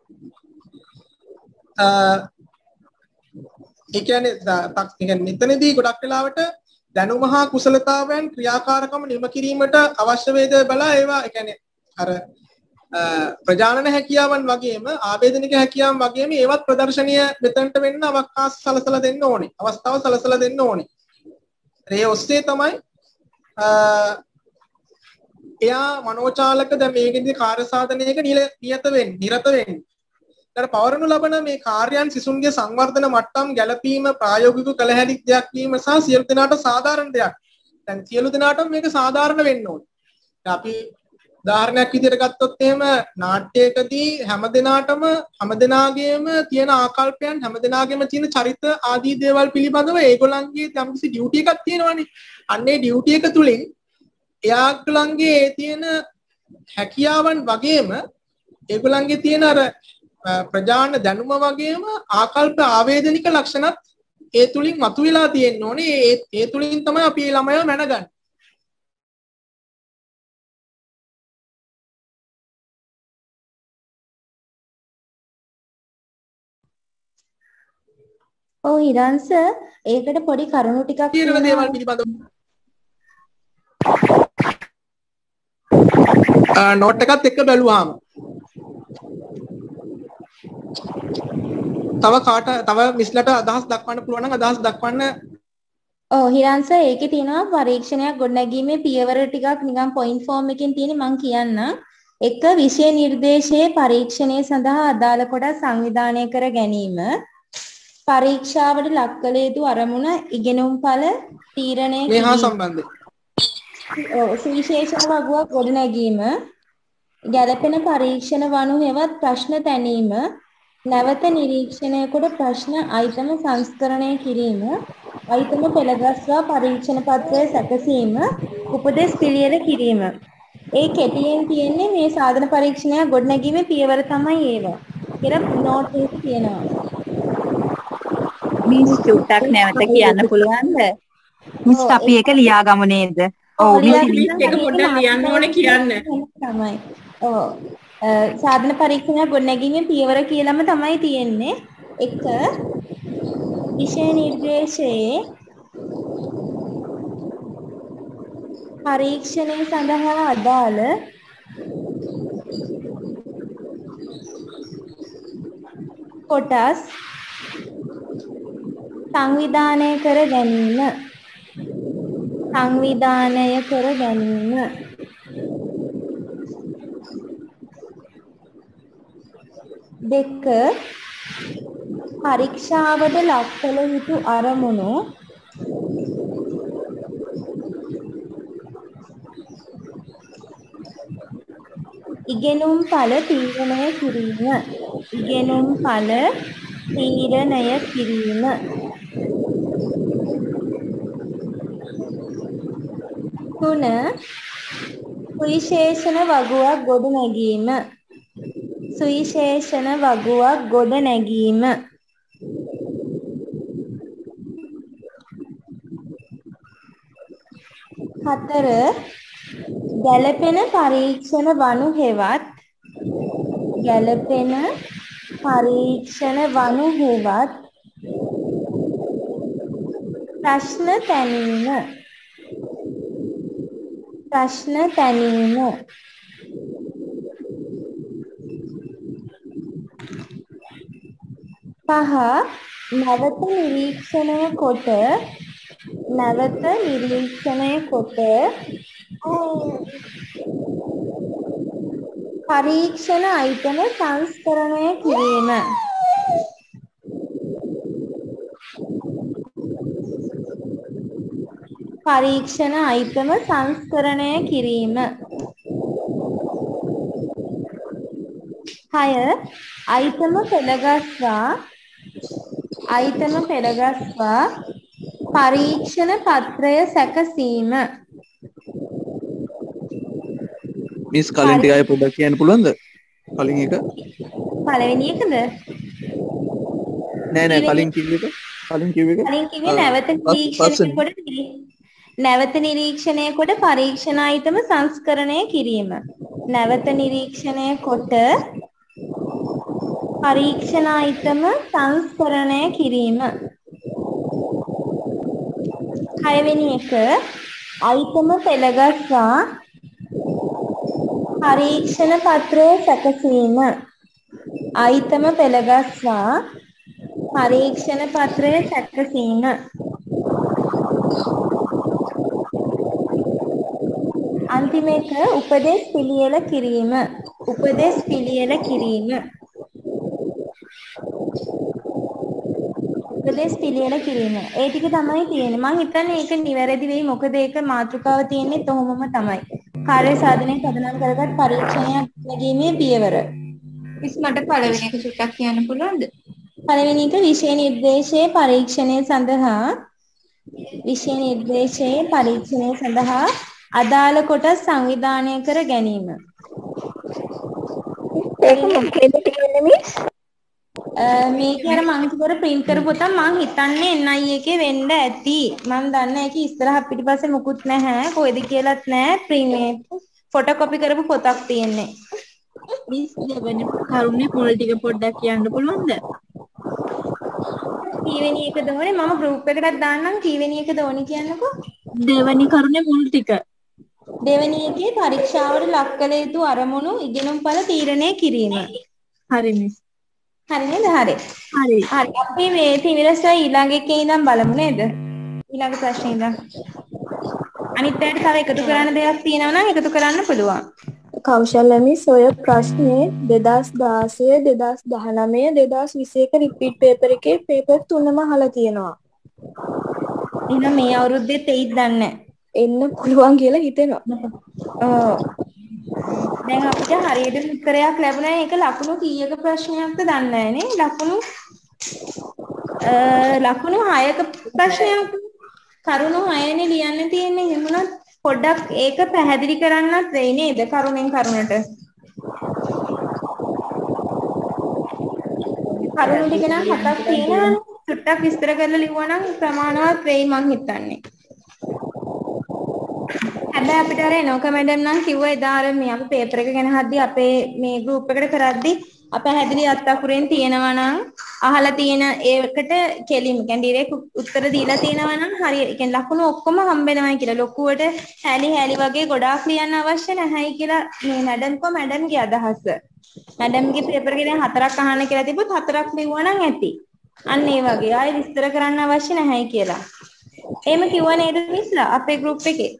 ඒ කියන්නේ මෙතනදී ගොඩක් වෙලාවට දැනුම හා කුසලතාවයන් ක්‍රියාකාරකම නිම කිරීමට අවශ්‍ය වේද බලා ඒවා ඒ කියන්නේ අර ප්‍රජානන හැකියාවන් වගේම ආවේදනික හැකියාවන් වගේම ඒවත් ප්‍රදර්ශනීය මෙතනට වෙන්න අවකාශ සලසලා දෙන්න ඕනේ. අවස්ථාව සලසලා දෙන්න ඕනේ. ඒ ඔස්සේ තමයි එයා මනෝචාලක දැන් මේකෙන්දී කාර්ය සාධනයක නිරත වෙන්නේ. පවරනු ලබන මේ කාර්යයන් සිසුන්ගේ සංවර්ධන මට්ටම් ගැළපීම ප්‍රායෝගිකව කළ හැකි දෙයක් වීම සහ සියලු දෙනාට සාධාරණ දෙයක්. දැන් සියලු දෙනාටම මේක සාධාරණ වෙන්න ඕනේ. අපි උදාහරණයක් විදිහට ගත්තොත් එහෙම නාට්‍යයකදී හැමදෙනාගේම තියෙන ආකල්පයන් හැමදෙනාගේම තියෙන චරිත ආදී දේවල් පිළිබඳව ඒගොල්ලන්ගේ යම්කිසි ඩියුටි එකක් තියෙනවානේ. අන්නේ ඩියුටි එක තුලින් එයාගොල්ලන්ගේ තියෙන හැකියාවන් වගේම ඒගොල්ලන්ගේ තියෙන අර ප්‍රජාන දැනුම වගේම ආකල්ප ආවේදනික ලක්ෂණත් ඒ තුලින් මතුවලා තියෙන්න ඕනේ. ඒ තුලින් තමයි අපි මේ ළමයව මැනගන්නේ. ඔව් හිරන්ස ඒකට පොඩි කරුණු ටිකක් තියෙනවා දේවල් පිළිබඳව. නෝට් එකත් එක්ක බැලුවාම තව මිස්ලට අදහස් දක්වන්න පුළුවන් නම් අදහස් දක්වන්න. ඔව් හිරන්ස ඒකේ තියෙනවා පරීක්ෂණයක් ගොඩනැගීමේ පියවර ටිකක් නිකන් පොයින්ට් ෆෝම් එකකින් තියෙන මම කියන්න. එක විෂය නිර්දේශයේ පරීක්ෂණය සඳහා අදාළ කොටස් සංවිධානය කර ගැනීම. පරීක්ෂාවට ලක් කළ යුතු අරමුණ ඉගෙනුම්ඵල තීරණය කිරීම. මේ හා සම්බන්ධයි. සුවිශේෂ වගුවක් ගොඩනැගීම. ගැළපෙන පරීක්ෂණ වනු හෙවත් ප්‍රශ්න තැනීම. නැවත නිරීක්ෂණය කොට ප්‍රශ්න අයිතම සංස්කරණය කිරීම. අයිතම පෙළගස්වා පරීක්ෂණ පත්‍රය සැකසීම. උපදෙස් පිළියෙල කිරීම. ඒ කෙටියෙන් තියෙන්නේ මේ සාධන පරීක්ෂණය ගොඩනැගීමේ පියවර තමයි ඒවා. කියලා නෝට් එකේ තියෙනවා. මිස් චුට්ටක් නැවත කියන්න පුළුවන්ද? මිස් අපි ඒක ලියාගමු නේද? ඔව් මිස් ඒක පොඩ්ඩක් ලියන්න ඕනේ කියන්න. තමයි. ඔව්. සාධන පරීක්ෂණයක් ගොඩනැගීමේ පියවර කියලාම තමයි තියෙන්නේ. එක විෂය නිර්දේශයේ පරීක්ෂණය සඳහා අදාළ කොටස් සංවිධානය කර ගැනීම. දෙක පරීක්ෂාවට ලක් කළ යුතු අරමුණු ඉගෙනුම්ඵල තීරණය කිරීම. තුන සුවිශේෂණ වගුවක් ගොඩනැගීම. 4 ගැළපෙන පරීක්ෂණ වනු හෙවත් ප්‍රශ්න තැනීම 5 නැවත නිරීක්ෂණය කොට පරීක්ෂණ අයිටම සංස්කරණය කිරීම. පරීක්ෂණ අයිටම සංස්කරණය කිරීම. 6 අයිටම පෙළගස්වා පරීක්ෂණ පත්‍රය සැකසීම. මිස් කලින් ටික අය පොඩ්ඩක් කියන්න පුළුවන්ද? කලින් එක පළවෙනි එකද? නෑ කලින් කිව්ව එක. කලින් කිව්වේ නැවත නිරීක්ෂණය කොට පරීක්ෂණ අයිටම සංස්කරණය කිරීම. නැවත නිරීක්ෂණය කොට පරීක්ෂණ අයිටම සංස්කරණය කිරීම. 6 වෙනි එක අයිටම පෙළගස්වා පරීක්ෂණ පත්‍රය සැකසීම. අයිටම පෙළගස්වා පරීක්ෂණ පත්‍රය සැකසීම. අන්තිම එක උපදෙස් පිළියෙල කිරීම. ඒ ටික තමයි තියෙන්නේ. මම හිතන්නේ ඒක නිවැරදි වෙයි. මොකද ඒක මාතෘකාව තියෙන්නේ තොහොමම තමයි. කාර්ය සාධනයේ පදනම් කරගත් පරීක්ෂණයක් නැගීමේ පියවර. ඉස් මට පළවෙනි එක චුට්ටක් කියන්න පුළුවන්ද? පළවෙනි එක විෂය නිර්දේශයේ පරීක්ෂණය සඳහා අදාළ කොටස් සංවිධානය කර ගැනීම. ඒක මොකේද කියන්නේ මිස්? මේක අර මම කිව්වර print කරපු පොතක් මම හිතන්නේ NI එකේ වෙන්න ඇති. මම දන්නේ ඒකේ ඉස්සරහ පිටිපස්සේ මොකුත් නැහැ. කොහෙද කියලාත් නැහැ. print ෆොටෝකොපි කරපු පොතක් තියෙන්නේ. මිස් දෙවෙනි කරුණේ මුල් ටික පොඩ්ඩක් කියන්න පුළුවන්ද? කීවෙනි එකද ඕනේ? මම group එකකට දාන්නම්. කීවෙනි එකද ඕනේ කියන්නකෝ. දෙවෙනි කරුණේ මුල් ටික. දෙවෙනි එකේ පරීක්ෂාවට ලක් කළ යුතු අරමුණු ඉගෙනුම්ඵල තීරණය කිරීම. හරි මිස්. හරි නේද? හරි. අපි මේ තිවිරස්ව ඊළඟ එකේ ඉඳන් බලමු නේද? ඊළඟ ප්‍රශ්නේ ඉඳන්. අනිත් පැයට තව එකතු කරන්න දෙයක් තියෙනවා නම් එකතු කරන්න පුළුවන්. කෞශල්‍ය මිස් ඔය ප්‍රශ්නේ 2016 2019 2021 රිපීට් පේපර් එකේ පේපර් 3ම අහලා තියෙනවා. එහෙනම් මේ අවුරුද්දෙත් එයිද දන්නේ නැහැ. එන්න පුළුවන් කියලා හිතෙනවා. දැන් අපිට හරියට උත්තරයක් ලැබුණා. ඒක ලකුණු කීයක ප්‍රශ්නයක්ද දන්නේ නැහැ නේ. ලකුණු 6ක ප්‍රශ්නයක්. කරුණු 6නේ ලියන්න තියෙන්නේ. එහෙම වුණොත් පොඩ්ඩක් ඒක පැහැදිලි කරන්නත් වෙයි නේද? කරුණෙන් කරුණට. කරුණු ටික නම් 7ක් තියෙනවානේ. චුට්ටක් විස්තර කරලා ලිව්වා නම් ප්‍රමාණවත් වෙයි මං හිතන්නේ. හැබැයි අපිට අර එනෝක මැඩම් නම් කිව්වා එදා අර මේ අපි පේපර් එක ගැන හද්දි අපේ මේ ගෲප් එකට කරද්දි අපහැදිලි අත්අකුරෙන් තියෙනවා නම් අහලා තියෙන ඒකට කෙලින්ම කියන්නේ ඩිරෙක්ට් උත්තර දීලා තියෙනවා නම් හරිය. ඒ කියන්නේ ලකුණු ඔක්කොම හම්බ වෙනවයි කියලා. ලොකුවට හැලි වගේ ගොඩාක් ලියන්න අවශ්‍ය නැහැයි කියලා මේ මැඩම්ගේ අදහස. මැඩම්ගේ පේපර් එකේ දැන් 4ක් අහන්න කියලා තිබ්බොත් 4ක් ලිව්වා නම් ඇති. අන්න ඒ වගේ. ආයෙ විස්තර කරන්න අවශ්‍ය නැහැයි කියලා. එහෙම කිව්වා නේද මිස්ලා අපේ ගෲප් එකේ?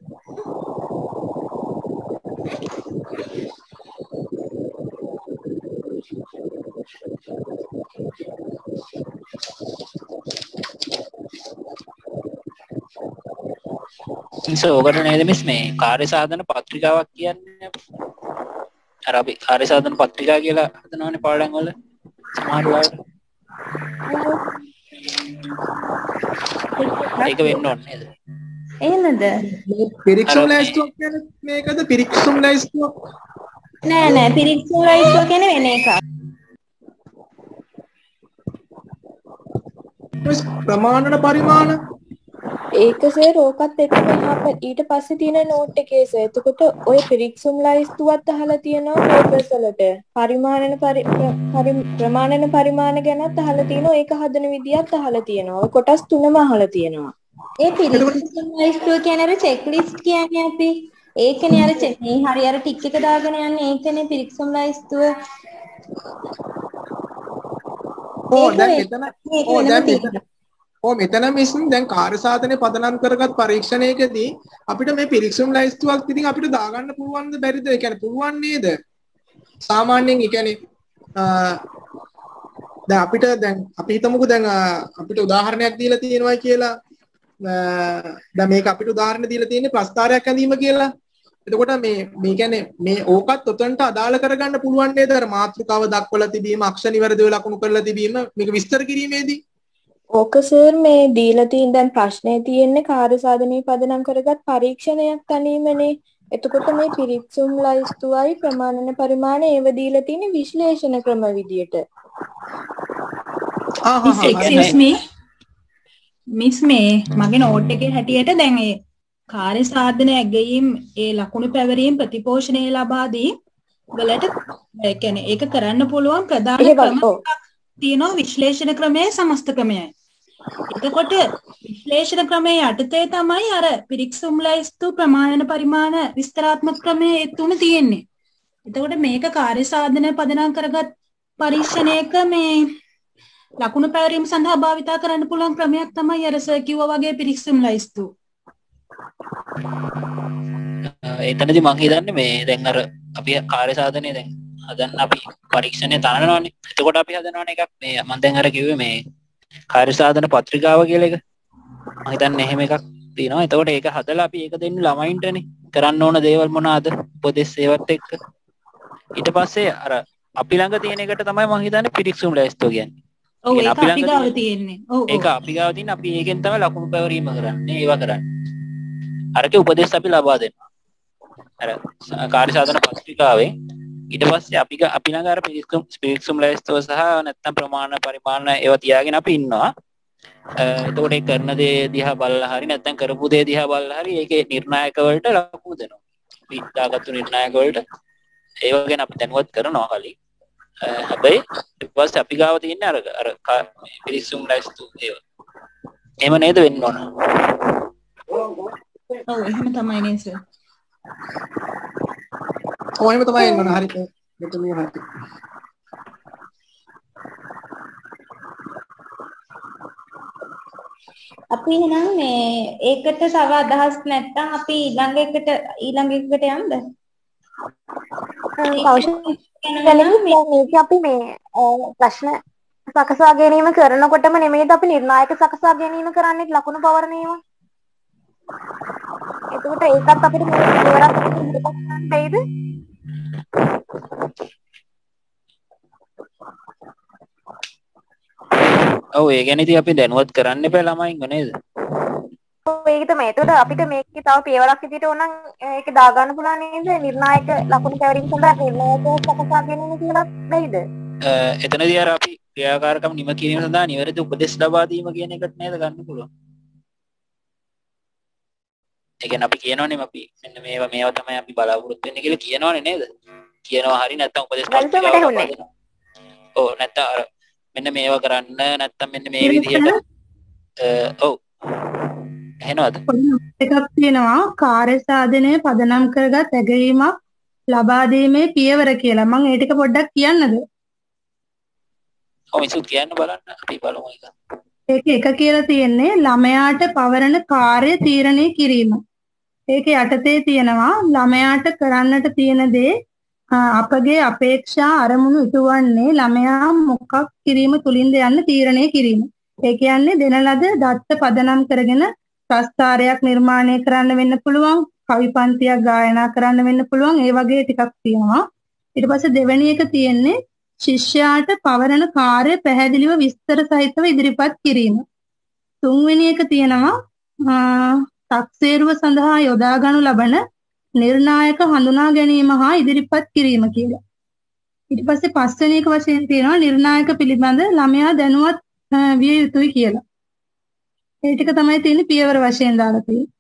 ඕකට නේද මිස් මේ කාර්ය සාධන පත්‍රිකාවක් කියන්නේ. අර අපි කාර්ය සාධන පත්‍රිකා කියලා හදනවනේ පාඩම් වල සමහර වෙලාවට. ඒක වෙන්න ඕනේ නේද? එහෙමද? පිරික්සුම් ලැයිස්තුවක් කියන්නේ මේකද? පිරික්සුම් ලැයිස්තුවක් නෑ පිරික්සුම් ලැයිස්තුව කියන්නේ වෙන එකක්. ප්‍රමාණන පරිමාණ ඒක සර් ඕකත් එක්ක මෙහා ඊට පස්සේ තියෙන නෝට් එකේ සර්. එතකොට ඔය පිරික්සුම් ලයිස්තුවත් අහලා තියෙනවා පේපර්ස් වලට. ප්‍රමාණන පරිමාණ ගැනත් අහලා තියෙනවා. ඒක හදන විදියත් අහලා තියෙනවා. ඔය කොටස් තුනම අහලා තියෙනවා. ඒ පිරික්සුම් ලයිස්තුව කියන්නේ අර චෙක් ලිස්ට් කියන්නේ අපි. ඒකනේ අර මේ හරි අර ටික් එක දාගෙන යන්නේ ඒකනේ පිරික්සුම් ලයිස්තුව. මෙතන මිස්න් දැන් කාර්ය සාධනය පදනම් කරගත් පරීක්ෂණයකදී අපිට මේ පිරික්සුම් ලයිස්තුවක් ඉතින් අපිට දාගන්න පුළුවන්ද බැරිද? ඒ කියන්නේ පුළුවන් නේද? සාමාන්‍යයෙන් ඒ කියන්නේ දැන් අපි හිතමුකෝ දැන් අපිට උදාහරණයක් දීලා තියෙනවා කියලා. දැන් මේක අපිට උදාහරණ දීලා තියෙන්නේ ප්‍රස්තාරයක් ඇඳීම කියලා. එතකොට මේ කියන්නේ මේ ඕකත් ඔතනට අදාළ කරගන්න පුළුවන් නේද? අර මාතෘකාව දක්වලා තිබීම, අක්ෂර නිවැරදිව ලකුණු කරලා තිබීම මේක විස්තර කිරීමේදී. ඕක සර් මේ දීලා තියෙන දැන් ප්‍රශ්නේ තියෙන්නේ කාර්ය සාධනීය පදනම් කරගත් පරීක්ෂණයක් තනීමනේ. එතකොට මේ පිරික්සුම් ලයිස්තුවයි ප්‍රමාණන පරිමාණ ඒව දීලා තියෙන විශ්ලේෂණ ක්‍රම විදියට. මිස් මේ මගේ නෝට් එකේ හැටියට දැන් ඒ කාර්ය සාධන ඇගයීම් ඒ ලකුණු පැවරීම ප්‍රතිපෝෂණය ලබා දී වලට ඒ කියන්නේ ඒක කරන්න පුළුවන් ප්‍රධාන ක්‍රම තියෙනවා විශ්ලේෂණ ක්‍රමයයි සමස්ත ක්‍රමයයි. එතකොට විශ්ලේෂණ ක්‍රමයේ යටතේ තමයි අර පිරික්සුම් ලයිස්තු ප්‍රමාණන පරිමාණ විස්තරාත්මක ක්‍රමයේ තුන තියෙන්නේ. එතකොට මේක කාර්ය සාධන පදනම් කරගත් පරීක්ෂණයක මේ ලකුණු පැවරීම සඳහා භාවිතා කරන්න පුළුවන් ක්‍රමයක් තමයි අර සර් කිව්වා වගේ පිරික්සුම් ලයිස්තු. එතනදී මම හිතන්නේ මේ දැන් අර අපි කාර්ය සාධනයේ දැන් හදන්න අපි පරීක්ෂණය තනනවානේ. එතකොට අපි හදනවනේ එකක් මේ මම දැන් අර කිව්වේ මේ කාර්ය සාධන පත්‍රිකාව කියලා එක. මම හිතන්නේ එහෙම එකක් තියෙනවා. එතකොට ඒක හදලා අපි ඒක දෙන්නේ ළමයින්ටනේ. කරන්න ඕන දේවල් මොනවාද? උපදෙස් ඒවත් එක්ක. ඊට පස්සේ අර අපි ළඟ තියෙන එකට තමයි මම හිතන්නේ පිරික්සුම් ලයිස්තුව කියන්නේ. ඔව් ඒක අපි ගාව තියෙන්නේ. ඔව් ඒක අපි ගාව තියෙන අපි ඒකෙන් තමයි ලකුණු පැවරීම කරන්නේ. ඒවා කරන්නේ. අරකේ උපදෙස් අපි ලබා දෙනවා. අර කාර්ය සාධන පත්‍රිකාවෙන් ඊට පස්සේ අපි ළඟ අර පිරික්සුම් ලයිස්තුව සහ නැත්නම් ප්‍රමාණ පරිමාණ ඒවා තියාගෙන අපි ඉන්නවා. එතකොට ඒ කරන දේ දිහා බලලා හරි නැත්නම් කරපු දේ දිහා බලලා හරි ඒකේ නිර්ණායක වලට ලකුණු දෙනවා. අපි දාගත්තු නිර්ණායක වලට ඒව ගැන අපි දැනුවත් කරනවා කලින්. හැබැයි ඊට පස්සේ අපි ගාව තියෙන අර පිරික්සුම් ලයිස්තුව ඒවා. එහෙම නේද වෙන්න ඕන? ඔව් එහෙම තමයි නේද සර්. එහෙම තමයි එන්න ඕන. හරි. මෙතන මේ හරි. අපි එහෙනම් මේ ඒකට තව අදහස් නැත්තම් අපි ඊළඟ එකට යන්නද? මේක අපි මේ ප්‍රශ්න සකසා ගැනීම කරනකොටම නෙමෙයිද අපි නිර්ණායක සකසා ගැනීම කරන්නේ ලකුණු පවරණයම. එතකොට ඒකත් අපිට මෙවරක් දෙයිද? ඔව් ඒ ගැන ඉතින් අපි දැනුවත් කරන්න එපා ළමයින්ව නේද? ඔව් ඒක තමයි. එතකොට අපිට මේකේ තව පියවරක් විදිහට ඕනනම් ඒක දාගන්න පුළුවන් නේද? නිර්ණායක ලකුණු පැවරීම සඳහා නිර්ණායක සකසා ගැනීම කියලා නේද? එතනදී අර අපි ක්‍රියාකාරකම් නිම කිරීම සඳහා නිවැරදි උපදෙස් ලබා දීම කියන එකට නේද ගන්න පුළුවන්. ඒ කියන්නේ අපි කියනවනේ අපි මෙන්න මේවා තමයි අපි බලාපොරොත්තු වෙන්නේ කියලා කියනවනේ නේද? කියනවා හරි නැත්නම් උපදෙස් පත්‍රිකාවක් ලබා දෙනවා. ඔව් නැත්නම් අර මෙන්න මේවා කරන්න නැත්නම් මෙන්න මේ විදිහට ඔව් එහෙනවද? එකක් තියෙනවා කාර්ය සාධනය පදනම් කරගත් ඇගයීමක් ලබා දීමේ පියවර කියලා. මම ඒ ටික පොඩ්ඩක් කියන්නද? ඔව් ඉතින් කියන්න බලන්න අපි බලමු එක. ඒක කියලා තියෙන්නේ ළමයාට පවරන කාර්ය තීරණය කිරීම. ඒක යටතේ තියෙනවා ළමයාට කරන්නට තියෙන දේ අපගේ අපේක්ෂා අරමුණු ඉටුවන්නේ ළමයා මොකක් කිරීම තුලින්ද යන්න තීරණය කිරීම. ඒ කියන්නේ දෙන ලද දත්ත පදනම් කරගෙන ප්‍රස්තාරයක් නිර්මාණය කරන්න වෙන්න පුළුවන්, කවි පන්තියක් ගායනා කරන්න වෙන්න පුළුවන්, ඒ වගේ ටිකක් තියෙනවා. ඊට පස්සේ දෙවෙනි එක තියෙන්නේ ශිෂ්‍යයාට පවරන කාර්ය පැහැදිලිව විස්තර සහිතව ඉදිරිපත් කිරීම. තුන්වෙනි එක තියෙනවා තක්සේරුව සඳහා යොදා ගනු ලබන නිර්ණායක හඳුනා ගැනීම හා ඉදිරිපත් කිරීම කියලා. ඊට පස්සේ පස්වෙනි එක වශයෙන් තියෙනවා නිර්ණායක පිළිබඳ ළමයා දැනුවත් විය යුතුයි කියලා. ඒ ටික තමයි තියෙන්නේ පියවර වශයෙන් දාලා තියෙන්නේ.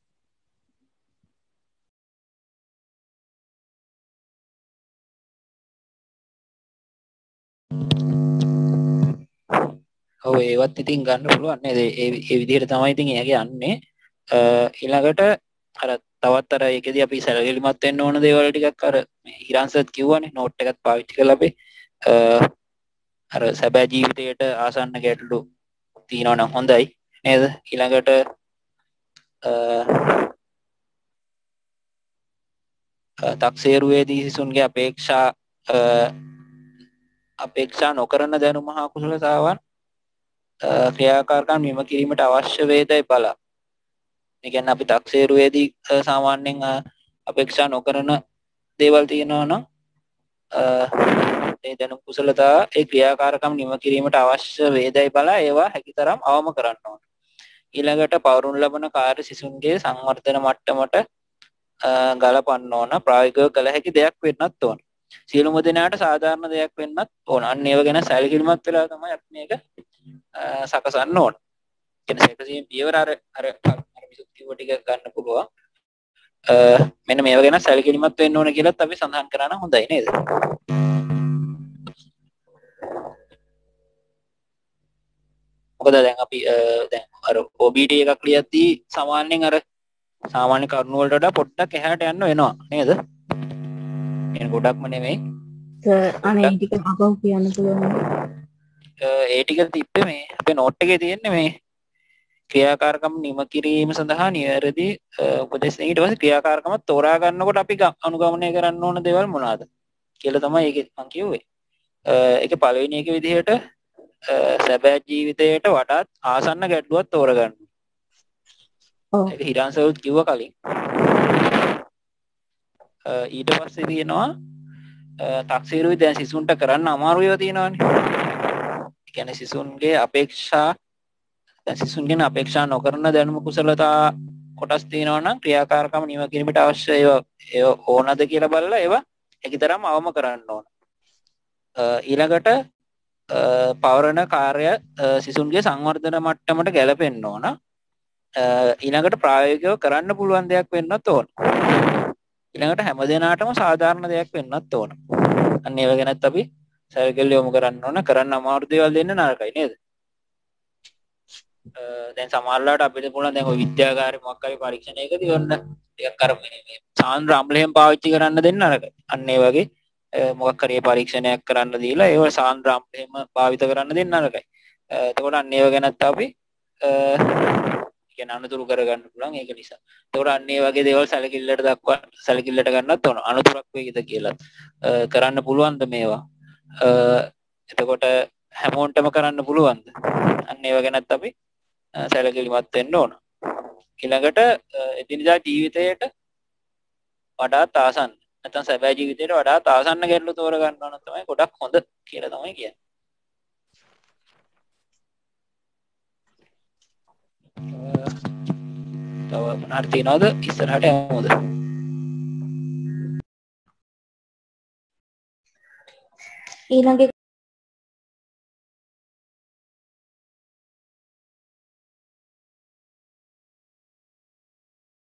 ඔව් ඒවත් ඉතින් ගන්න පුළුවන් නේද? ඒ විදිහට තමයි ඉතින් එයාගේ යන්නේ. ඊළඟට අර තවත් අර ඒකෙදී අපි සැලකිලිමත් වෙන්න ඕන දේවල් ටිකක් අර ඉරන්සත් කිව්වනේ නෝට් එකත් පාවිච්චි කරලා අපි අර සැබෑ ජීවිතයට ආසන්න ගැටලු තියෙනවා නම් හොඳයි නේද? ඊළඟට තක්සේරුවේදී සිසුන්ගේ අපේක්ෂා නොකරන දැනුම හා කුසලතාවන් ක්‍රියාකාරකම් නිම කිරීමට අවශ්‍ය වේදයි බලා. ඒ කියන්නේ අපි තක්සේරුවේදී සාමාන්‍යයෙන් අපේක්ෂා නොකරන දේවල් තියෙනවා නම් ඒ දැනුම් කුසලතා ඒ ක්‍රියාකාරකම් නිම කිරීමට අවශ්‍ය වේදයි බලා ඒවා හැකිතරම් අවම කරන්න ඕන. ඊළඟට පවරුන් ලබන කාර්ය සිසුන්ගේ සංවර්ධන මට්ටමට ගලපන්න ඕන. ප්‍රායෝගිකව කළ හැකි දෙයක් වෙන්නත් ඕන. සියලුම දෙනාට සාධාරණ දෙයක් වෙන්නත් ඕන. අන්න ඒව ගැන සැලකිලිමත් වෙලා තමයි අපි මේක සකසන්න ඕන. කියන සැකසීම පියවර අර මිසුත් කිව්ව ටික ගන්න පුළුවන්. මෙන්න මේව ගැන සැලකිලිමත් වෙන්න ඕන කියලාත් අපි සඳහන් කරා නම් හොඳයි නේද? මොකද දැන් අපි දැන් අර OBT එකක් ලියද්දී සාමාන්‍යයෙන් අර සාමාන්‍ය කරුණු වලට වඩා පොඩ්ඩක් එහාට යන්න වෙනවා නේද? එන ගොඩක්ම නෙමෙයි. අනේ ටික අපව කියන්න පුළුවන්. ඒ ටික තිබ්බේ මේ අපේ නෝට් එකේ තියෙන්නේ මේ ක්‍රියාකාරකම් නිම කිරීම සඳහා නිවැරදි උපදෙස්. ඊට පස්සේ ක්‍රියාකාරකම තෝරා ගන්නකොට අපි අනුගමනය කරන්න ඕන දේවල් මොනවාද කියලා තමයි ඒකේ මම කිව්වේ. ඒකේ පළවෙනි එක විදිහට සැබෑ ජීවිතයට වඩාත් ආසන්න ගැටලුවක් තෝරගන්න. ඒක හිරාන්සවුත් කිව්ව කලින්. ඊට පස්සේ තියෙනවා තක්සේරුයි දැන් සිසුන්ට කරන්න අමාරු ඒවා තියෙනවානේ. ඒ කියන්නේ සිසුන්ගේ සිසුන්ගෙන් අපේක්ෂා නොකරන දැනුම කුසලතා කොටස් තියෙනවා නම් ක්‍රියාකාරකම් නිම කිරීමට අවශ්‍ය ඒවා ඕනද කියලා බලලා ඒවා හැකිතරම් අවම කරන්න ඕන. ඊළඟට පවරන කාර්ය සිසුන්ගේ සංවර්ධන මට්ටමට ගැලපෙන්න ඕන. ඊළඟට ප්‍රායෝගිකව කරන්න පුළුවන් දෙයක් වෙන්නත් ඕන. ඊළඟට හැම දෙනාටම සාධාරණ දෙයක් වෙන්නත් ඕන. අන්න ඒව ගැනත් අපි සැලකිලි යොමු කරන්න ඕන. කරන්න අමාරු දේවල් දෙන්න නරකයි නේද? දැන් සමහරවිට අපිට පුළුවන් දැන් ඔය විද්‍යාගාරේ මොකක් හරි පරීක්ෂණයකදී ඔන්න ටිකක් අර මේ සාන්ද්‍ර අම්ලයෙන් පාවිච්චි කරන්න දෙන්න නරකයි. අන්න ඒ වගේ මොකක් හරි පරීක්ෂණයක් කරන්න දීලා ඒව සාන්ද්‍ර අම්ලයෙන් භාවිත කරන්න දෙන්න නරකයි. එතකොට අන්න ඒව ගැනත් අපි කියන අනුතුරු කරගන්න පුළුවන් ඒක නිසා. එතකොට අන්න ඒ වගේ දේවල් සැලකිල්ලට ගන්නත් ඕන. අනුතුරක් වේද කියලා කරන්න පුළුවන්ද මේවා? එතකොට හැමෝන්ටම කරන්න පුළුවන්ද? අන්න ඒව ගැනත් අපි සැලකිලිමත් වෙන්න ඕන. ඊළඟට එදිනදා ජීවිතයට වඩාත් ආසන්න නැත්නම් සැබෑ ජීවිතයට වඩාත් ආසන්න ගැටලු තෝරගන්න ඕන තමයි ගොඩක් හොඳ කියලා තමයි කියන්නේ. තව මොනවාරි තියනවද ඉස්සරහට යමුද? ඊළඟ